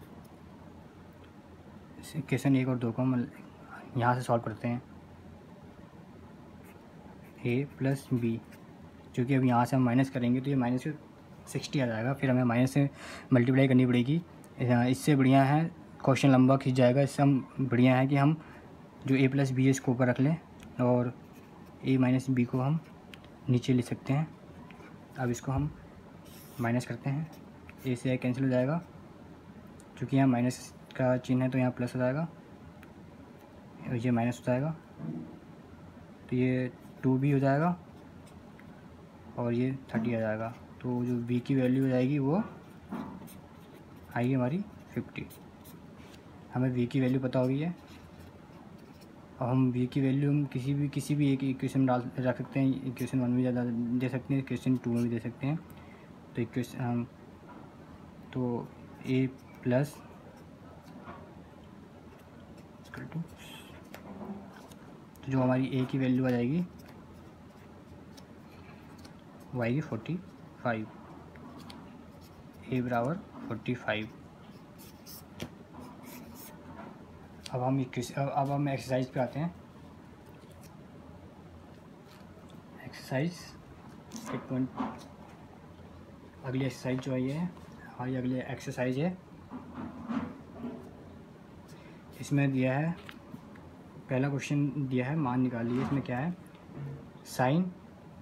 इक्वेशन एक और दो को हम यहाँ से सॉल्व करते हैं। ए प्लस बी, क्योंकि अब यहाँ से हम माइनस करेंगे तो ये माइनस सिक्सटी आ जाएगा, फिर हमें माइनस से मल्टीप्लाई करनी पड़ेगी। इससे बढ़िया है क्वेश्चन लंबा खींच जाएगा, इससे हम बढ़िया है कि हम जो ए प्लस बी है इसको ऊपर रख लें और ए माइनस बी को हम नीचे लिख सकते हैं। अब इसको हम माइनस करते हैं, ए से कैंसिल हो जाएगा, क्योंकि यहाँ माइनस का चिन्ह है तो यहाँ प्लस हो जाएगा, और ये माइनस हो जाएगा, तो ये टू बी हो जाएगा और ये थर्टी आ जाएगा। तो जो बी की वैल्यू हो जाएगी वो आएगी हमारी फिफ्टी। हमें वी की वैल्यू पता होगी है, और हम वी की वैल्यू हम किसी भी किसी भी एक इक्वेशन डाल रख सकते हैं। इक्वेशन वन में ज़्यादा दे सकते हैं, इक्वेशन टू में भी दे सकते हैं। तो इक्वेशन हम तो ए प्लस टू, तो जो हमारी ए की वैल्यू आ जाएगी वो आएगी फोर्टी फाइव, ए बराबर फोर्टी फाइव। अब हम अब अब हम एक्सरसाइज पे आते हैं। एक्सरसाइज एक पॉइंट, अगली एक्सरसाइज जो है ये हमारी अगली एक्सरसाइज है। इसमें दिया है, पहला क्वेश्चन दिया है, मान निकालिए। इसमें क्या है, साइन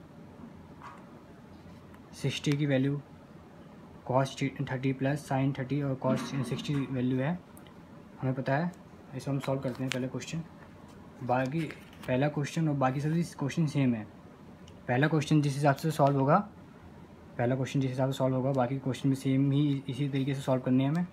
सिक्सटी की value cos thirty plus sine thirty और कॉस सिक्सटी वैल्यू है, हमें पता है। इसे हम सॉल्व करते हैं पहले क्वेश्चन। बाकी पहला क्वेश्चन और बाकी सभी क्वेश्चन सेम है। पहला क्वेश्चन जिस हिसाब से सॉल्व होगा पहला क्वेश्चन जिस हिसाब से सॉल्व होगा बाकी क्वेश्चन भी सेम ही इसी तरीके से सॉल्व करने हैं हमें।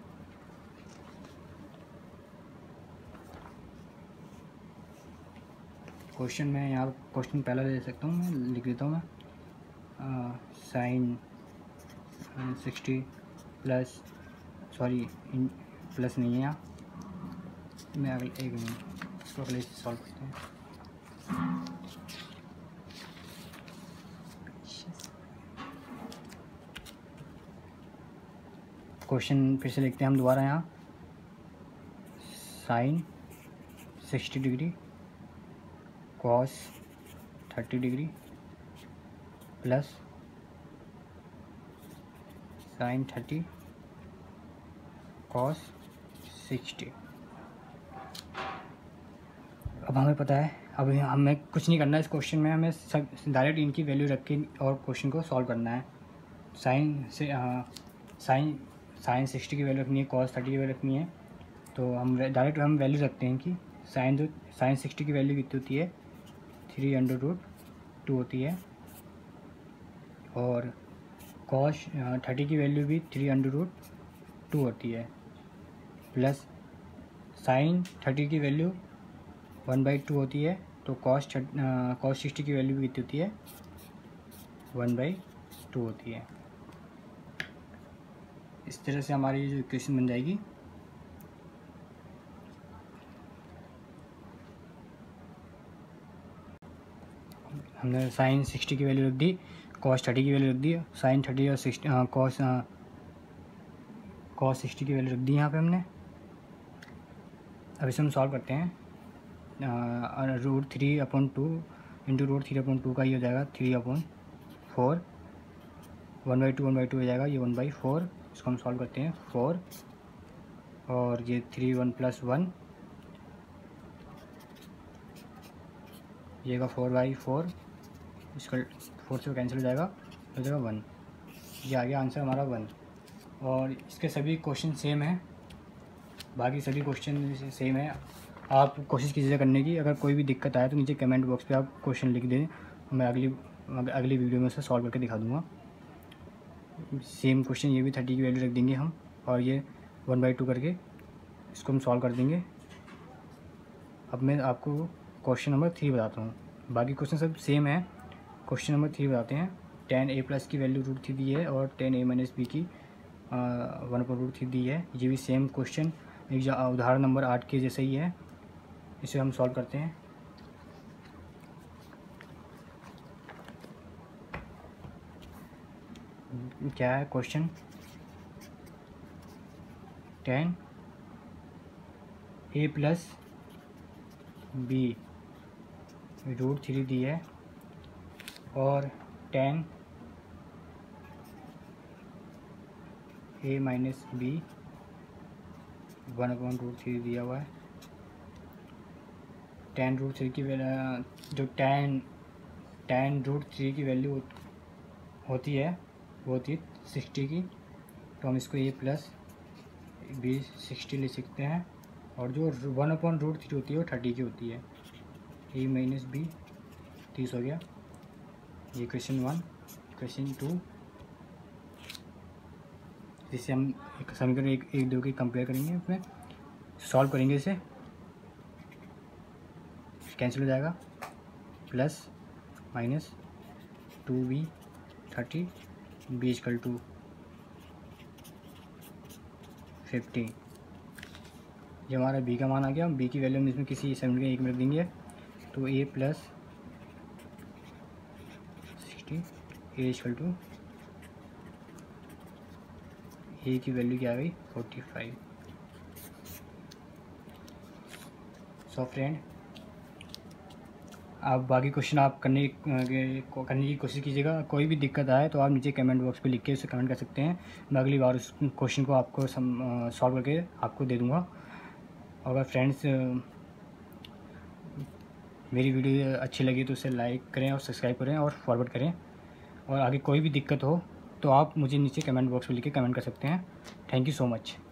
क्वेश्चन में यहाँ क्वेश्चन पहला ले सकता हूँ, मैं लिख देता हूँ मैं sine sixty plus sorry plus नहीं है यहाँ, मैं अगले एक मिनट इसको अगले सॉल्व करते हैं। क्वेश्चन फिर से लिखते हैं हम दोबारा यहाँ, sine sixty degree cos thirty degree plus sine thirty cos sixty. अब हमें पता है, अब हमें कुछ नहीं करना है इस क्वेश्चन में, हमें सब डायरेक्ट इनकी वैल्यू रख के और क्वेश्चन को सॉल्व करना है। साइन से साइन साइन सिक्सटी की वैल्यू रखनी है, कॉस थर्टी की वैल्यू रखनी है, तो हम डायरेक्ट हम वैल्यू रखते हैं कि साइन जो साइन सिक्सटी की वैल्यू कितनी होती है, थ्री अंडर रूट टू होती है, और कॉस थर्टी की वैल्यू भी थ्री अंडर रूट टू होती है, प्लस साइन थर्टी की वैल्यू वन बाई टू होती है, तो कॉस कॉस सिक्सटी की वैल्यू भी कितनी होती है, वन बाई टू होती है। इस तरह से हमारी जो इक्वेशन बन जाएगी। हमने साइन सिक्सटी की वैल्यू रख दी, कॉस थर्टी की वैल्यू रख दी, साइन थर्टी और सिक्सटी कॉस कॉस सिक्सटी की वैल्यू रख दी यहाँ पे हमने। अब इसे हम सॉल्व करते हैं। Root three upon two into root three upon two का ये हो जाएगा three upon four, one by two one by two हो जाएगा, ये वन बाई फोर, इसको हम सॉल्व करते हैं। फोर और ये थ्री वन प्लस वन, ये का फोर बाई फोर, इसका फोर से कैंसिल हो जाएगा, हो जाएगा वन। ये आ गया आंसर हमारा वन। और इसके सभी क्वेश्चन सेम हैं, बाकी सभी क्वेश्चन सेम है। आप कोशिश कीजिए करने की। अगर कोई भी दिक्कत आए तो नीचे कमेंट बॉक्स पे आप क्वेश्चन लिख दें, मैं अगली अगली वीडियो में उसे सॉल्व करके दिखा दूँगा। सेम क्वेश्चन ये भी थर्टी की वैल्यू रख देंगे हम, और ये वन बाई टू करके इसको हम सॉल्व कर देंगे। अब मैं आपको क्वेश्चन नंबर थ्री बताता हूँ, बाकी क्वेश्चन सब सेम है। क्वेश्चन नंबर थ्री बताते हैं। टेन ए प्लस की वैल्यू रूट थ्री दी है और टेन ए माइनस बी की वन पर रूट थ्री दी है। ये भी सेम क्वेश्चन एक उदाहरण नंबर आठ के जैसे ही है, इसे हम सॉल्व करते हैं। क्या है question? Tan A plus B root three दी है और tan A minus B one upon root three दिया हुआ है। टेन रूट थ्री की वैल्यू, जो टेन टेन रूट थ्री की वैल्यू होती है वो होती है सिक्सटी की, तो हम इसको ए प्लस बी सिक्सटी ले सकते हैं। और जो वन अपॉन रूट थ्री होती है वो थर्टी की होती है। ए माइनस बी तीस हो गया। ये क्वेश्चन वन। क्वेश्चन टू, जिसे हम एक समीकरण एक एक दो की कंपेयर करेंगे, उसमें सॉल्व करेंगे, इसे कैंसिल हो जाएगा। Plus minus two B thirty B equal to fifty. ये हमारा बी का मान आ गया। बी की वैल्यू हम इसमें किसी समीकरण एक में रख देंगे, तो A plus sixty A equal to A की वैल्यू क्या आ गई? Forty five. सो फ्रेंड, आप बाकी क्वेश्चन आप करने करने की कोशिश कीजिएगा। कोई भी दिक्कत आए तो आप नीचे कमेंट बॉक्स पे लिख के उसे कमेंट कर सकते हैं। मैं अगली बार उस क्वेश्चन को आपको सॉल्व करके आपको दे दूँगा। अगर फ्रेंड्स मेरी वीडियो अच्छी लगी तो उसे लाइक करें और सब्सक्राइब करें और फॉरवर्ड करें। और आगे कोई भी दिक्कत हो तो आप मुझे नीचे कमेंट बॉक्स में लिख के कमेंट कर सकते हैं। Thank you so much.